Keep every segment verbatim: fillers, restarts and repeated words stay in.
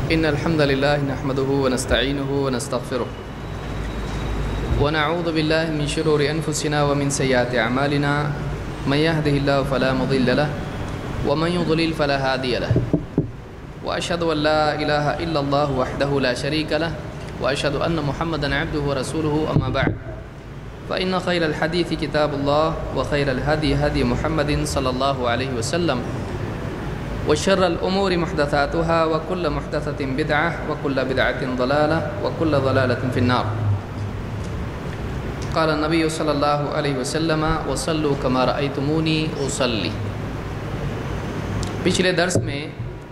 إن الحمد لله نحمده ونستعينه ونستغفره ونعوذ بالله من شرور أنفسنا ومن سيئات أعمالنا من يهده الله فلا مضل له ومن يضلل فلا هادي له وأشهد أن لا إله إلا الله وحده لا شريك له وأشهد أن محمدا عبده ورسوله أما بعد فإن خير الحديث كتاب الله وخير الهدي هدي محمد صلى الله عليه وسلم وشر الأمور محدثاتها وكل محدثة بدعة وكل بدعة ضلالة وكل ضلالة في النار. قال النبي صلی اللہ علیہ وسلم وصلوا كما رأيتموني أصلي. پچھلے درس میں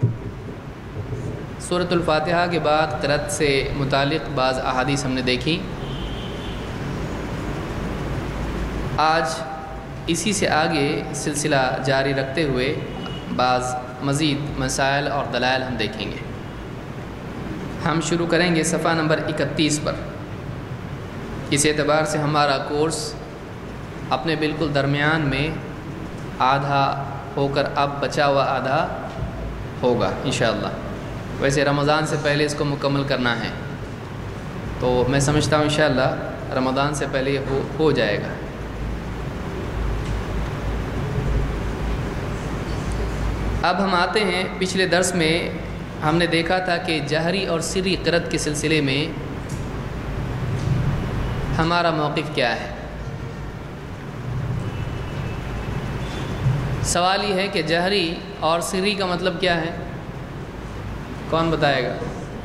سورۃ الفاتحہ کے بعد قرأت سے متعلق بعض احادیث ہم نے دیکھی. آج اسی سے آگے سلسلہ جاری رکھتے ہوئے بعض مزید مسائل اور دلائل ہم دیکھیں گے. ہم شروع کریں گے صفحہ نمبر اکتیس پر. اس اعتبار سے ہمارا کورس اپنے بالکل درمیان میں آدھا ہو کر اب بچا ہوا آدھا ہوگا انشاءاللہ. ویسے رمضان سے پہلے اس کو مکمل کرنا ہے تو میں سمجھتا ہوں انشاءاللہ رمضان سے پہلے یہ ہو, ہو جائے گا. اب ہم آتے ہیں پچھلے درس میں ہم نے دیکھا تھا کہ جہری اور سری قرأت کے سلسلے میں ہمارا موقف کیا ہے. سوال یہ ہے کہ جہری اور سری کا مطلب کیا ہے؟ کون بتائے گا؟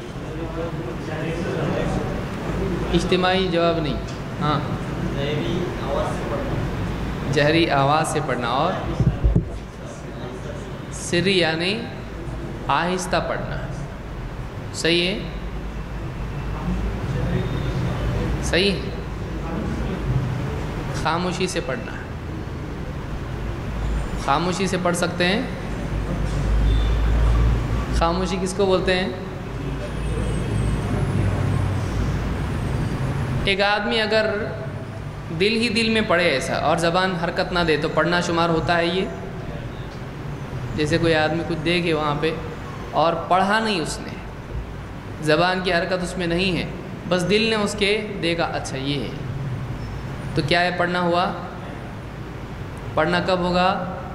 اجتماعی جواب نہیں. ہاں جہری آواز سے پڑھنا اور سری یعنی آہستہ پڑھنا. صحیح ہے؟ صحیح ہے. خاموشی سے پڑھنا. خاموشی سے پڑھ سکتے ہیں. خاموشی کس کو بولتے ہیں؟ ایک آدمی اگر دل ہی دل میں پڑھے ایسا اور زبان حرکت نہ دے تو پڑھنا شمار ہوتا ہے. یہ جیسے کوئی آدمی کچھ دیکھے وہاں پہ اور پڑھا نہیں اس نے, زبان کی حرکت اس میں نہیں ہے, بس دل نے اس کے دیکھا اچھا یہ ہے, تو کیا ہے پڑھنا ہوا؟ پڑھنا کب ہوگا؟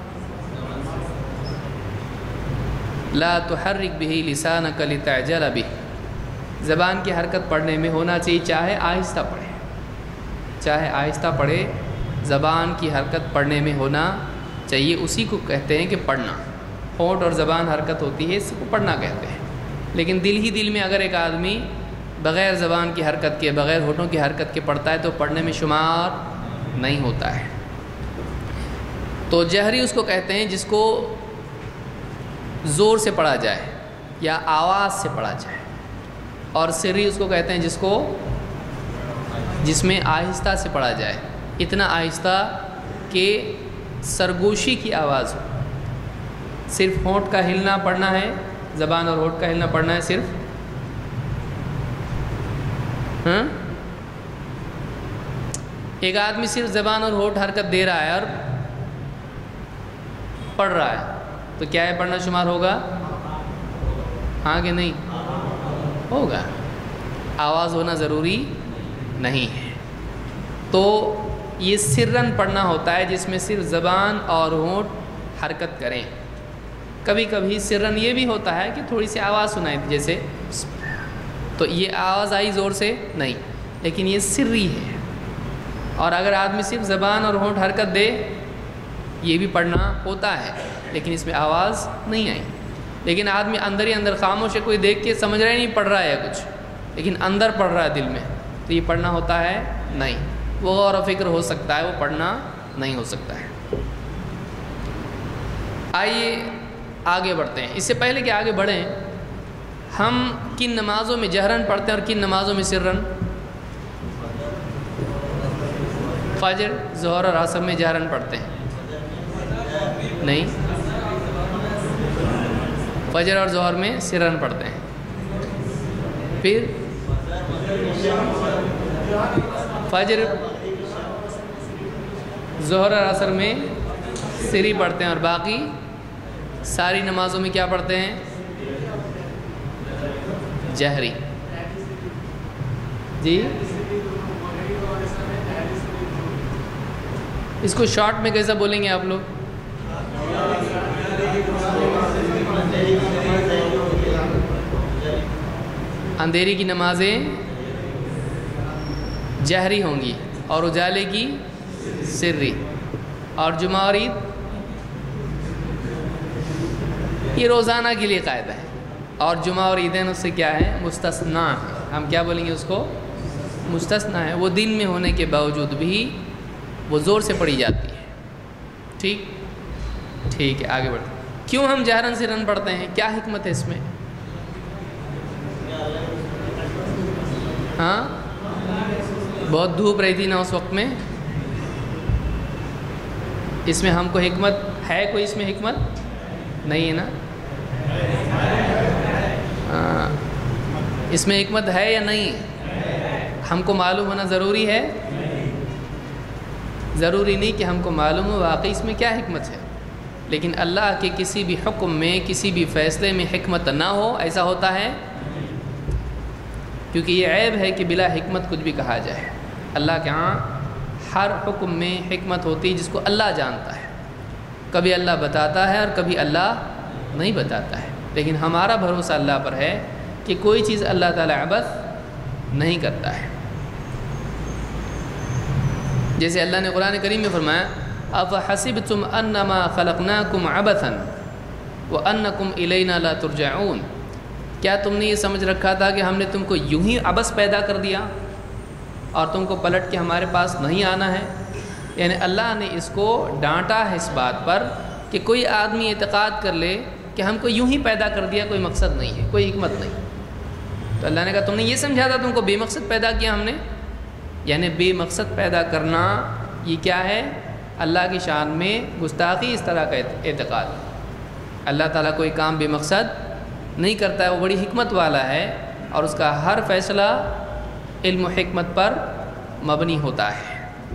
لا تحرک به لسانک لتعجل به. زبان کی حرکت پڑھنے میں ہونا چاہیے, چاہے آہستہ پڑھے چاہے آہستہ پڑھے زبان کی حرکت پڑھنے میں ہونا چاہیے. اسی کو کہتے ہیں کہ پڑھنا. ہونٹ اور زبان حرکت ہوتی ہے, اس کو پڑھنا کہتے ہیں. لیکن دل ہی دل میں اگر ایک آدمی بغیر زبان کی حرکت کے بغیر ہونٹوں کی حرکت کے پڑھتا ہے تو پڑھنے میں شمار نہیں ہوتا ہے. تو جہری اس کو کہتے ہیں جس کو زور سے پڑھا جائے یا آواز سے پڑھا جائے, اور سری اس کو کہتے ہیں جس کو جس میں آہستہ سے پڑھا جائے, اتنا آہستہ کہ سرگوشی کی آواز ہو. صرف ہونٹ کا ہلنا پڑھنا ہے, زبان اور ہونٹ کا ہلنا پڑھنا ہے صرف. ہاں ایک آدمی صرف زبان اور ہونٹ حرکت دے رہا ہے اور پڑھ رہا ہے تو کیا ہے پڑھنا شمار ہوگا؟ ہاں کہ نہیں ہوگا. آواز ہونا ضروری نہیں ہے. تو یہ سرن پڑھنا ہوتا ہے جس میں صرف زبان اور ہونٹ حرکت کریں. کبھی کبھی سرن یہ بھی ہوتا ہے کہ تھوڑی سی آواز سنائی جیسے, تو یہ آواز آئی زور سے نہیں, لیکن یہ سری ہے. اور اگر آدمی صرف زبان اور ہونٹ حرکت دے یہ بھی پڑھنا ہوتا ہے, لیکن اس میں آواز نہیں آئی. لیکن آدمی اندر ہی اندر خاموش ہے, کوئی دیکھ کے سمجھ رہا ہی نہیں پڑھ رہا ہے کچھ, لیکن اندر پڑھ رہا ہے دل میں, تو یہ پڑھنا ہوتا ہے نہیں. وہ غور و فکر ہو سکتا ہے, وہ پڑھنا نہیں ہو سکتا ہے. آئیے آگے بڑھتے ہیں. اس سے پہلے کہ آگے بڑھیں, ہم کن نمازوں میں جہرن پڑھتے ہیں اور کن نمازوں میں سرن؟ فجر, ظہر اور عصر میں جہرن پڑھتے ہیں. نہیں, فجر اور ظہر میں سرن پڑھتے ہیں. پھر فجر, ظہر اور عصر میں سری پڑھتے ہیں, اور باقی ساری نمازوں میں کیا پڑھتے ہیں؟ جہری. جی اس کو شارٹ میں کیسا بولیں گے آپ لوگ؟ اندھیری کی نمازیں جہری ہوں گی اور اجالے کی سری. اور جمعہ اور عید یہ روزانہ کے لیے قاعدہ ہے، اور جمعہ اور عیدین اس سے کیا ہے؟ مستثنا ہے. ہم کیا بولیں گے اس کو؟ مستثنا ہے. وہ دن میں ہونے کے باوجود بھی وہ زور سے پڑھی جاتی ہے. ٹھیک ٹھیک ہے آگے بڑھتے ہیں. کیوں ہم جہرن سے رن پڑھتے ہیں؟ کیا حکمت ہے اس میں؟ ہاں بہت دھوپ رہی تھی نا اس وقت میں، اس میں ہم کو حکمت ہے کوئی؟ اس میں حکمت نہیں ہے نا. ہاں اس میں حکمت ہے یا نہیں؟ ہم کو معلوم ہونا ضروری ہے. ضروری نہیں کہ ہم کو معلوم ہو واقعی اس میں کیا حکمت ہے، لیکن اللہ کے کسی بھی حکم میں کسی بھی فیصلے میں حکمت نہ ہو ایسا ہوتا ہے؟ کیونکہ یہ عیب ہے کہ بلا حکمت کچھ بھی کہا جائے. اللہ کے ہاں ہر حکم میں حکمت ہوتی ہے جس کو اللہ جانتا ہے. کبھی اللہ بتاتا ہے اور کبھی اللہ نہیں بتاتا ہے، لیکن ہمارا بھروسہ اللہ پر ہے کہ کوئی چیز اللہ تعالیٰ عبث نہیں کرتا ہے. جیسے اللہ نے قرآن کریم میں فرمایا اَفَحَسِبْتُمْ أَنَّمَا خَلَقْنَاكُمْ عَبَثًا وَأَنَّكُمْ إِلَيْنَا لَا تُرْجَعُونَ. کیا تم نے یہ سمجھ رکھا تھا کہ ہم نے تم کو یوں ہی عبث پیدا کر دیا اور تم کو پلٹ کے ہمارے پاس نہیں آنا ہے؟ یعنی اللہ نے اس کو ڈانٹا ہے اس بات پر کہ کوئی آدمی اعتقاد کر لے کہ ہم کو یوں ہی پیدا کر دیا، کوئی مقصد نہیں ہے، کوئی حکمت نہیں. تو اللہ نے کہا تم نے یہ سمجھا تھا تم کو بے مقصد پیدا کیا ہم نے. یعنی بے مقصد پیدا کرنا یہ کیا ہے؟ اللہ کی شان میں گستاخی اس طرح کا اعتقاد. اللہ تعالیٰ کوئی کام بے مقصد نہیں کرتا ہے، وہ بڑی حکمت والا ہے اور اس کا ہر فیصلہ علم و حکمت پر مبنی ہوتا ہے.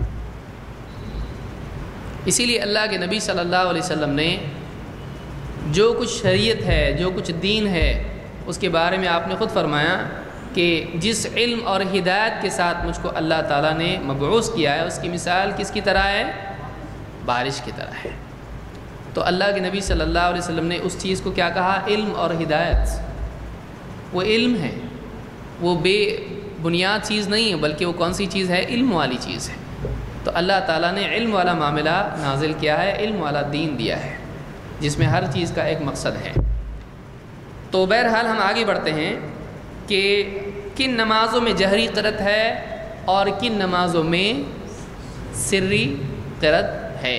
اسی لیے اللہ کے نبی صلی اللہ علیہ وسلم نے جو کچھ شریعت ہے، جو کچھ دین ہے، اس کے بارے میں آپ نے خود فرمایا کہ جس علم اور ہدایت کے ساتھ مجھ کو اللہ تعالیٰ نے مبعوث کیا ہے اس کی مثال کس کی طرح ہے؟ بارش کی طرح ہے. تو اللہ کے نبی صلی اللہ علیہ وسلم نے اس چیز کو کیا کہا؟ علم اور ہدایت. وہ علم ہے، وہ بے بنیاد چیز نہیں ہے، بلکہ وہ کون سی چیز ہے؟ علم والی چیز ہے. تو اللہ تعالیٰ نے علم والا معاملہ نازل کیا ہے، علم والا دین دیا ہے جس میں ہر چیز کا ایک مقصد ہے. تو بہرحال ہم آگے بڑھتے ہیں کہ کن نمازوں میں جہری قرأت ہے اور کن نمازوں میں سری قرأت ہے.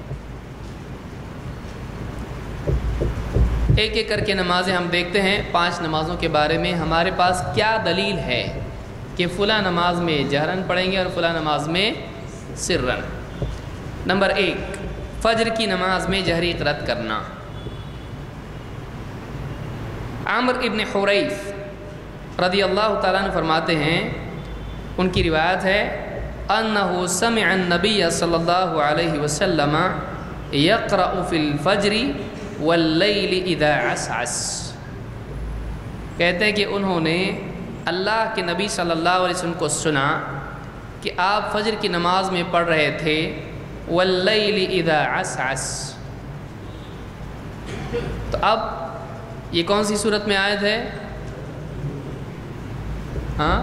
ایک ایک کر کے نمازیں ہم دیکھتے ہیں. پانچ نمازوں کے بارے میں ہمارے پاس کیا دلیل ہے کہ فلاں نماز میں جہرن پڑھیں گے اور فلاں نماز میں سرن. نمبر ایک، فجر کی نماز میں جہری قرأت کرنا. عامر ابن حریث رضی اللہ تعالیٰ عنہ فرماتے ہیں، ان کی روایت ہے انہ سمع النبی صلی اللہ علیہ وسلم یقرأ فی الفجر واللیل اذا عسعس. کہتے ہیں کہ انہوں نے اللہ کے نبی صلی اللہ علیہ وسلم کو سنا کہ آپ فجر کی نماز میں پڑھ رہے تھے واللیل اذا عسعس. تو اب یہ کون سی صورت میں آیت ہے؟ ہاں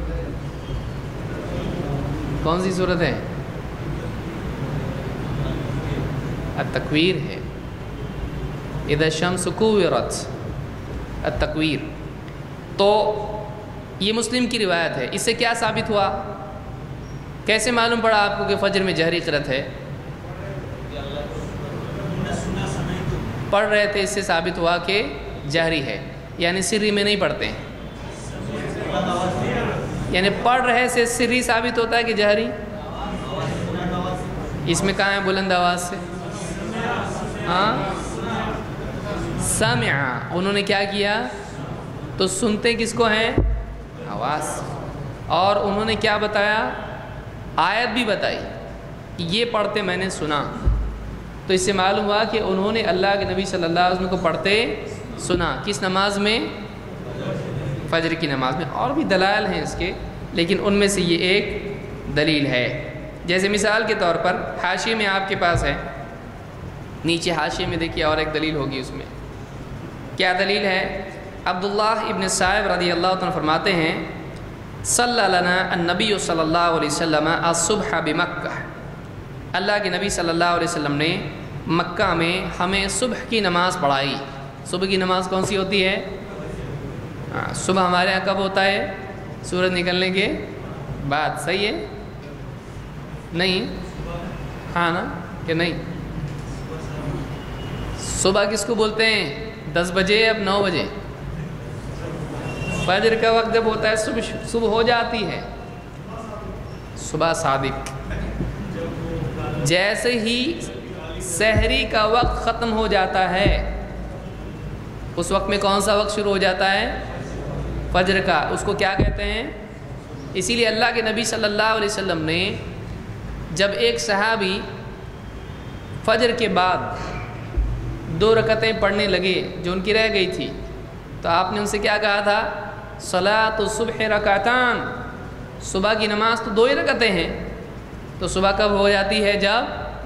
کون سی صورت ہے؟ التکویر ہے. اذا الشمس کوورت، التکویر. تو یہ مسلم کی روایت ہے. اس سے کیا ثابت ہوا؟ کیسے معلوم پڑا آپ کو کہ فجر میں جہری قرأت ہے؟ پڑھ رہے تھے، اس سے ثابت ہوا کہ جہری ہے، یعنی سری میں نہیں پڑھتے ہیں. یعنی پڑھ رہے سے سری ثابت ہوتا ہے کہ جہری. اس میں کہاں ہے بلند آواز سے؟ ہاں سمع، انہوں نے کیا کیا؟ تو سنتے کس کو ہیں؟ آواز. اور انہوں نے کیا بتایا؟ آیت بھی بتائی کہ یہ پڑھتے میں نے سنا. تو اس سے معلوم ہوا کہ انہوں نے اللہ کے نبی صلی اللہ علیہ وسلم کو پڑھتے سنا. کس نماز میں؟ فجر کی نماز میں، اور بھی دلائل ہیں اس کے، لیکن ان میں سے یہ ایک دلیل ہے۔ جیسے مثال کے طور پر حاشیے میں آپ کے پاس ہے، نیچے حاشیے میں دیکھیے اور ایک دلیل ہوگی، اس میں کیا دلیل ہے؟ عبداللہ ابن صائب رضی اللہ عنہ فرماتے ہیں صلی لنا النبی صلی اللہ علیہ وسلم الصبح بمکہ، اللہ کے نبی صلی اللہ علیہ وسلم نے مکہ میں ہمیں صبح کی نماز پڑھائی۔ صبح کی نماز کون سی ہوتی ہے؟ ہاں، صبح ہمارے یہاں کب ہوتا ہے؟ سورج نکلنے کے بعد، صحیح ہے؟ نہیں؟ ہاں نا کہ نہیں؟ صبح کس کو بولتے ہیں؟ دس بجے اب نو بجے؟ فجر کا وقت جب ہوتا ہے صبح صبح ہو جاتی ہے، صبح صادق۔ جیسے ہی سحری کا وقت ختم ہو جاتا ہے، اس وقت میں کون سا وقت شروع ہو جاتا ہے؟ فجر کا۔ اس کو کیا کہتے ہیں؟ اسی لیے اللہ کے نبی صلی اللہ علیہ وسلم نے جب ایک صحابی فجر کے بعد دو رکعتیں پڑھنے لگے جو ان کی رہ گئی تھی، تو آپ نے ان سے کیا کہا تھا؟ صلاۃ الصبح رکعتان، صبح کی نماز تو دو ہی رکعتیں ہیں، تو صبح کب ہو جاتی ہے؟ جب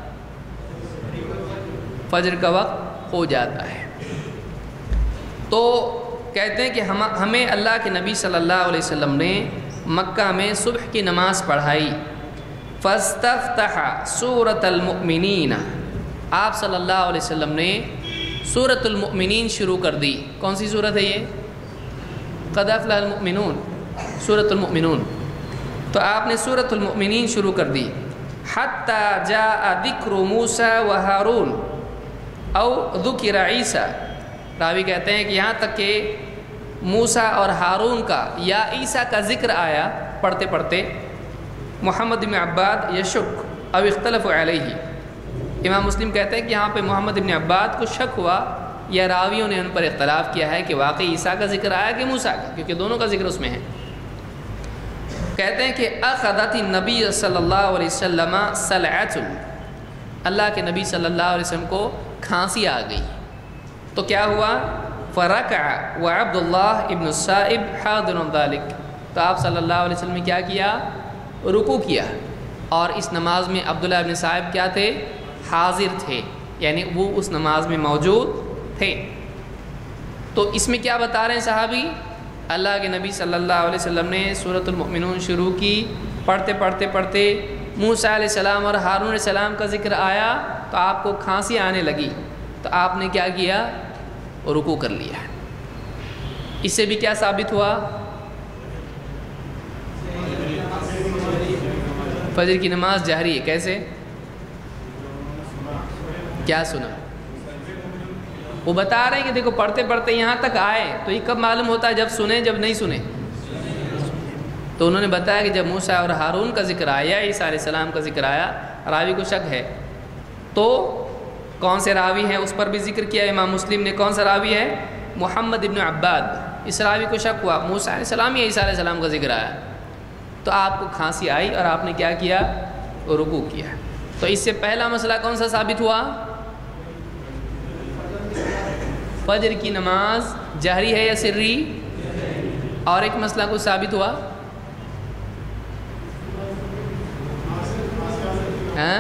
فجر کا وقت ہو جاتا ہے۔ تو کہتے ہیں کہ ہم ہمیں اللہ کے نبی صلی اللہ علیہ وسلم نے مکہ میں صبح کی نماز پڑھائی۔ فاستفتح سورۃ المؤمنین، آپ صلی اللہ علیہ وسلم نے سورۃ المؤمنین شروع کر دی۔ کون سی سورت ہے یہ؟ قد افلح المؤمنون، سورۃ المؤمنون۔ تو آپ نے سورۃ المؤمنین شروع کر دی۔ حتی جاء ذکر موسیٰ و ہارون او ذکر عیسیٰ، راوی کہتے ہیں کہ یہاں تک کہ موسیٰ اور ہارون کا یا عیسیٰ کا ذکر آیا پڑھتے پڑھتے۔ محمد بن عباد یشک او اختلف علیہ، امام مسلم کہتے ہیں کہ یہاں پہ محمد بن عباد کو شک ہوا یا راویوں نے ان پر اختلاف کیا ہے کہ واقعی عیسیٰ کا ذکر آیا کہ موسیٰ کا، کیونکہ دونوں کا ذکر اس میں ہے۔ کہتے ہیں کہ اخذت النبی صلی اللہ علیہ وسلم صلعۃ، اللہ کے نبی صلی اللہ علیہ وسلم کو کھانسی آ گئی، تو کیا ہوا؟ فرکع وعبد اللہ ابن الصائب حاضر ذلک، تو آپ صلی اللہ علیہ وسلم نے کیا کیا؟ رکوع کیا، اور اس نماز میں عبداللہ ابن صائب کیا تھے؟ حاضر تھے، یعنی وہ اس نماز میں موجود تھے۔ تو اس میں کیا بتا رہے ہیں صحابی؟ اللہ کے نبی صلی اللہ علیہ وسلم نے سورۃ المؤمنون شروع کی، پڑھتے پڑھتے پڑھتے موسیٰ علیہ السلام اور ہارون علیہ السلام کا ذکر آیا تو آپ کو کھانسی آنے لگی، تو آپ نے کیا کیا؟ رکوع کر لیا۔ اس سے بھی کیا ثابت ہوا؟ فجر کی نماز جہری ہے۔ کیسے؟ کیا سنا؟ وہ بتا رہے ہیں کہ دیکھو پڑھتے پڑھتے یہاں تک آئے، تو یہ کب معلوم ہوتا ہے؟ جب سنے، جب نہیں سنے۔ تو انہوں نے بتایا کہ جب موسیٰ اور ہارون کا ذکر آیا، عیسیٰ علیہ السلام کا ذکر آیا، راوی کو شک ہے، تو کون سے راوی ہیں اس پر بھی ذکر کیا امام مسلم نے۔ کون سا راوی ہے؟ محمد ابن عباد۔ اس راوی کو شک ہوا موسیٰ علیہ السلام یا عیسیٰ علیہ السلام کا ذکر آیا، تو آپ کو کھانسی آئی اور آپ نے کیا کیا؟ رکوع کیا۔ تو اس سے پہلا مسئلہ کون سا ثابت ہوا؟ فجر کی نماز جہری ہے یا سری؟ اور ایک مسئلہ کو ثابت ہوا؟ ہاں؟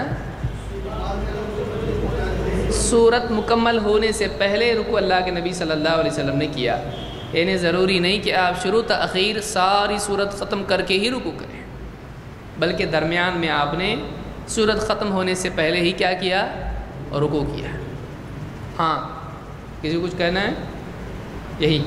سورت مکمل ہونے سے پہلے رکوع اللہ کے نبی صلی اللہ علیہ وسلم نے کیا، یعنی ضروری نہیں کہ آپ شروع تاخیر ساری سورت ختم کر کے ہی رکوع کریں، بلکہ درمیان میں آپ نے سورت ختم ہونے سے پہلے ہی کیا کیا؟ رکوع کیا۔ ہاں، کسی کو کچھ کہنا ہے؟ یہی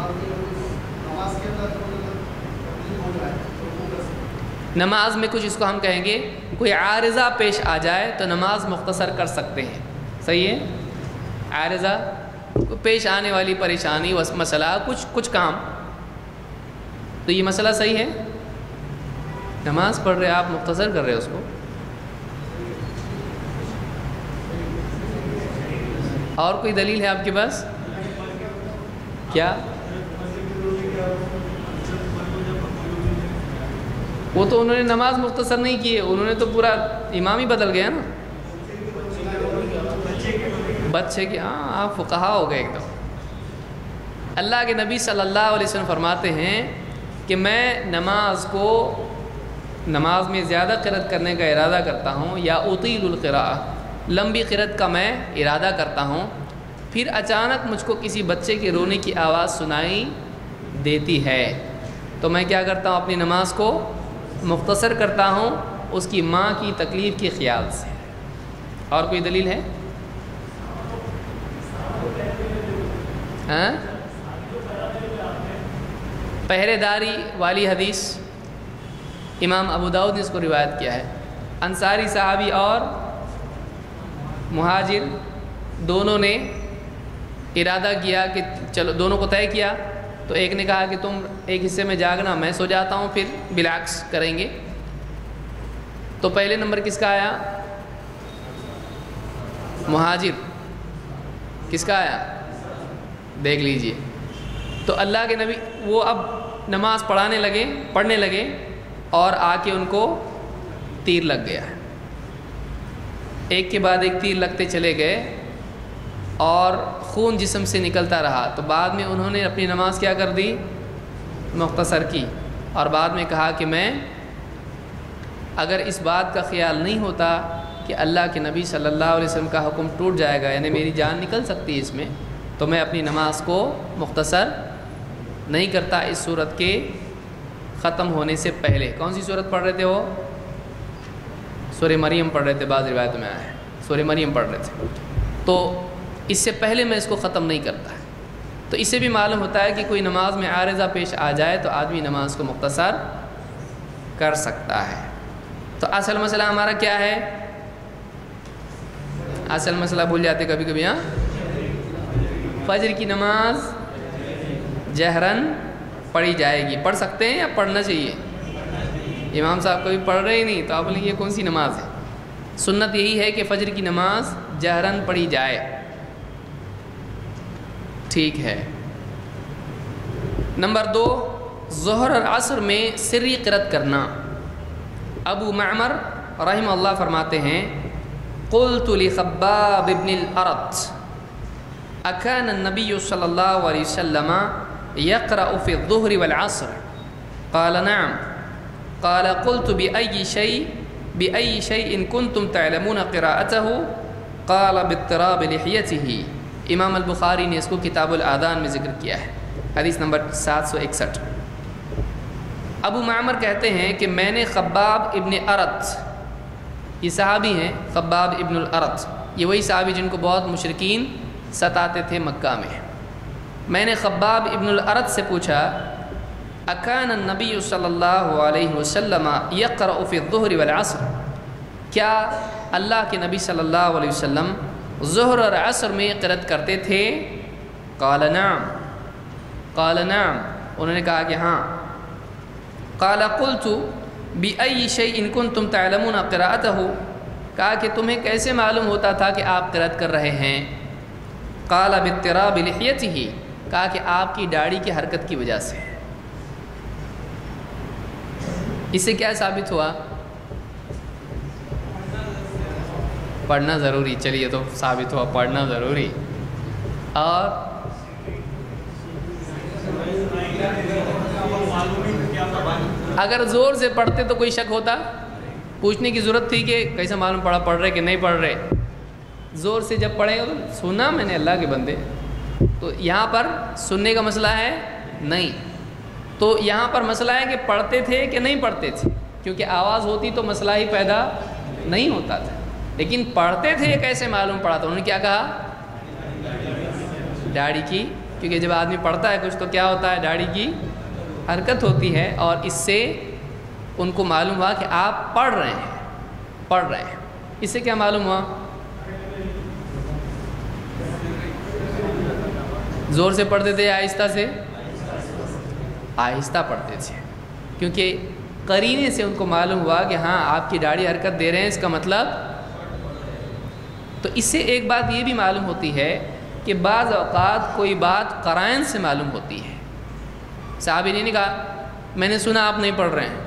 نماز میں کچھ اس کو ہم کہیں گے کوئی عارضہ پیش آ جائے تو نماز مختصر کر سکتے ہیں، صحیح ہے؟ عارضہ پیش آنے والی پریشانی و مسئلہ کچھ کچھ کام، تو یہ مسئلہ صحیح ہے، نماز پڑھ رہے آپ مختصر کر رہے اس کو۔ اور کوئی دلیل ہے آپ کے پاس؟ کیا؟ وہ تو انہوں نے نماز مختصر نہیں کی ہے، انہوں نے تو پورا امام ہی بدل گیا نا۔ بچے کی، ہاں آپ فقہا ہو گئے ایک دم۔ اللہ کے نبی صلی اللہ علیہ وسلم فرماتے ہیں کہ میں نماز کو نماز میں زیادہ قرأت کرنے کا ارادہ کرتا ہوں، یا اطیل القراءہ، لمبی قرأت کا میں ارادہ کرتا ہوں، پھر اچانک مجھ کو کسی بچے کے رونے کی آواز سنائی دیتی ہے تو میں کیا کرتا ہوں، اپنی نماز کو مختصر کرتا ہوں اس کی ماں کی تکلیف کے خیال سے۔ اور کوئی دلیل ہے؟ ہاں، پہرے داری والی حدیث امام ابو داؤد نے اس کو روایت کیا ہے۔ انصاری صحابی اور مہاجر دونوں نے ارادہ کیا کہ چلو، دونوں کو طے کیا، تو ایک نے کہا کہ تم ایک حصے میں جاگنا، میں سو جاتا ہوں، پھر بالعکس کریں گے۔ تو پہلے نمبر کس کا آیا؟ مہاجر۔ کس کا آیا؟ دیکھ لیجئے۔ تو اللہ کے نبی وہ اب نماز پڑھانے لگے پڑھنے لگے اور آ کے ان کو تیر لگ گیا، ایک کے بعد ایک تیر لگتے چلے گئے اور خون جسم سے نکلتا رہا۔ تو بعد میں انہوں نے اپنی نماز کیا کر دی؟ مختصر کی، اور بعد میں کہا کہ میں اگر اس بات کا خیال نہیں ہوتا کہ اللہ کے نبی صلی اللہ علیہ وسلم کا حکم ٹوٹ جائے گا، یعنی میری جان نکل سکتی ہے اس میں، تو میں اپنی نماز کو مختصر نہیں کرتا اس صورت کے ختم ہونے سے پہلے۔ کون سی صورت پڑھ رہے تھے وہ؟ سورہ مریم پڑھ رہے تھے، بعض روایتوں میں آیا ہے سورہ مریم پڑھ رہے تھے، تو اس سے پہلے میں اس کو ختم نہیں کرتا۔ تو اس سے بھی معلوم ہوتا ہے کہ کوئی نماز میں عارضہ پیش آ جائے تو آدمی نماز کو مختصر کر سکتا ہے۔ تو اصل مسئلہ ہمارا کیا ہے؟ اصل مسئلہ بھول جاتے کبھی کبھی، ہاں، فجر کی نماز جہرن پڑھی جائے گی۔ پڑھ سکتے ہیں یا پڑھنا چاہیے؟ امام صاحب کبھی پڑھ رہے ہی نہیں تو آپ بولیں یہ کون سی نماز ہے؟ سنت یہی ہے کہ فجر کی نماز جہرن پڑھی جائے۔ ٹھیک ہے۔ نمبر دو، ظہر اور عصر میں سری قرأت کرنا۔ ابو معمر رحمہ اللہ فرماتے ہیں، قلت لخباب ابن الارت اکان النبی صلی اللہ علیہ وسلم یقرأ فی الظہر والعصر؟ قال نعم۔ قال قلت بأي شيء بأي شيء كنتم تعلمون قراءته؟ قال باضطراب لحيته۔ امام البخاری نے اس کو کتاب الآذان میں ذکر کیا ہے، حدیث نمبر سات سو اکسٹھ۔ ابو معمر کہتے ہیں کہ میں نے خباب ابن ارت، یہ صحابی ہیں خباب ابن الارت، یہ وہی صحابی جن کو بہت مشرکین ستاتے تھے مکہ میں، میں نے خباب ابن الارت سے پوچھا، اکان النبی صلی اللہ علیہ وسلم یقرأ فی الظہر والعصر؟ کیا اللہ کے نبی صلی اللہ علیہ وسلم ظہر اور عصر میں قرأت کرتے تھے؟ قال نعم۔ قال نعم، انہوں نے کہا کہ ہاں۔ قال قلت بأي شيء كنتم تعلمون قراءته؟ کہا کہ تمہیں کیسے معلوم ہوتا تھا کہ آپ قرأت کر رہے ہیں؟ قال باضطراب لحيته، کہا کہ آپ کی داڑھی کی حرکت کی وجہ سے۔ اس سے کیا ثابت ہوا؟ پڑھنا ضروری۔ چلیے تو ثابت ہوا پڑھنا ضروری۔ اور اگر زور سے پڑھتے تو کوئی شک ہوتا؟ پوچھنے کی ضرورت تھی کہ کیسا معلوم پڑھا پڑھ رہے کہ نہیں پڑھ رہے؟ زور سے جب پڑھے گا تو سنا میں نے اللہ کے بندے، تو یہاں پر سننے کا مسئلہ ہے نہیں، تو یہاں پر مسئلہ ہے کہ پڑھتے تھے کہ نہیں پڑھتے تھے، کیونکہ آواز ہوتی تو مسئلہ ہی پیدا نہیں ہوتا تھا، لیکن پڑھتے تھے کیسے معلوم پڑا تھا؟ انہوں نے کیا کہا؟ داڑھی کی، کیونکہ جب آدمی پڑھتا ہے کچھ تو کیا ہوتا ہے؟ داڑھی کی حرکت ہوتی ہے، اور اس سے ان کو معلوم ہوا کہ آپ پڑھ رہے ہیں پڑھ رہے ہیں اس سے کیا معلوم ہوا؟ زور سے پڑھتے تھے یا آہستہ سے؟ آہستہ پڑھتے تھے، کیونکہ قرینے سے ان کو معلوم ہوا کہ ہاں آپ کی داڑھی حرکت دے رہے ہیں، اس کا مطلب۔ تو اس سے ایک بات یہ بھی معلوم ہوتی ہے کہ بعض اوقات کوئی بات قرائن سے معلوم ہوتی ہے۔ صحابی نے کہا میں نے سنا آپ نہیں پڑھ رہے ہیں،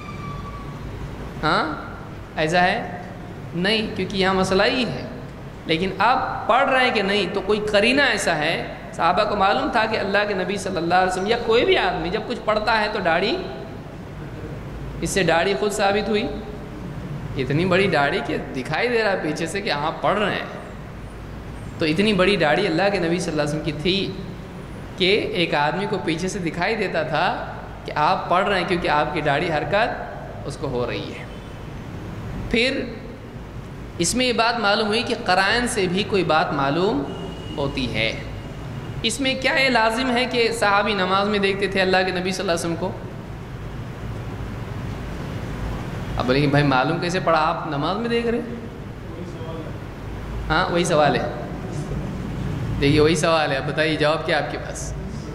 ہاں ایسا ہے نہیں، کیونکہ یہاں مسئلہ ہی ہے، لیکن آپ پڑھ رہے ہیں کہ نہیں تو کوئی قرینہ ایسا ہے، صحابہ کو معلوم تھا کہ اللہ کے نبی صلی اللہ علیہ وسلم یا کوئی بھی آدمی جب کچھ پڑھتا ہے تو داڑھی، اس سے داڑھی خود ثابت ہوئی، اتنی بڑی داڑھی کہ دکھائی دے رہا ہے پیچھے سے کہ آپ پڑھ رہے ہیں، تو اتنی بڑی داڑھی اللہ کے نبی صلی اللہ علیہ وسلم کی تھی کہ ایک آدمی کو پیچھے سے دکھائی دیتا تھا کہ آپ پڑھ رہے ہیں، کیونکہ آپ کی داڑھی حرکت اس کو ہو رہی ہے۔ پھر اس میں یہ بات معلوم ہوئی کہ قرائن سے بھی کوئی بات معلوم ہوتی ہے۔ اس میں کیا یہ لازم ہے کہ صحابی نماز میں دیکھتے تھے اللہ کے نبی صلی اللہ علیہ وسلم کو؟ اب بولے کہ بھائی معلوم کیسے پڑا، آپ نماز میں دیکھ رہے؟ ہاں وہی سوال ہے، دیکھیے وہی سوال ہے، اب بتائیے جواب کیا آپ کے پاس؟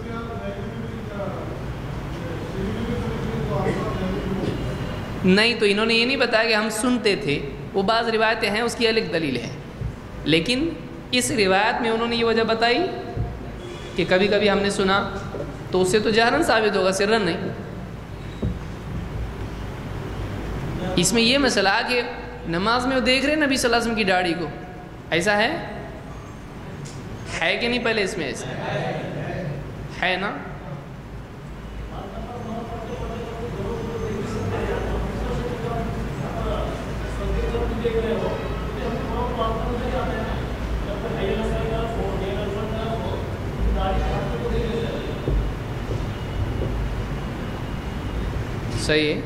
نہیں، تو انہوں نے یہ نہیں بتایا کہ ہم سنتے تھے، وہ بعض روایتیں ہیں اس کی الگ دلیل ہے، لیکن اس روایت میں انہوں نے یہ وجہ بتائی کہ کبھی کبھی ہم نے سنا، تو اس سے تو جہرن ثابت ہوگا، سرن نہیں۔ اس میں یہ مسئلہ کہ نماز میں وہ دیکھ رہے ہیں نبی صلی اللہ علیہ وسلم کی داڑھی کو، ایسا ہے ہے کہ نہیں؟ پہلے اس میں ایسا ہے نا؟ صحیح ہے،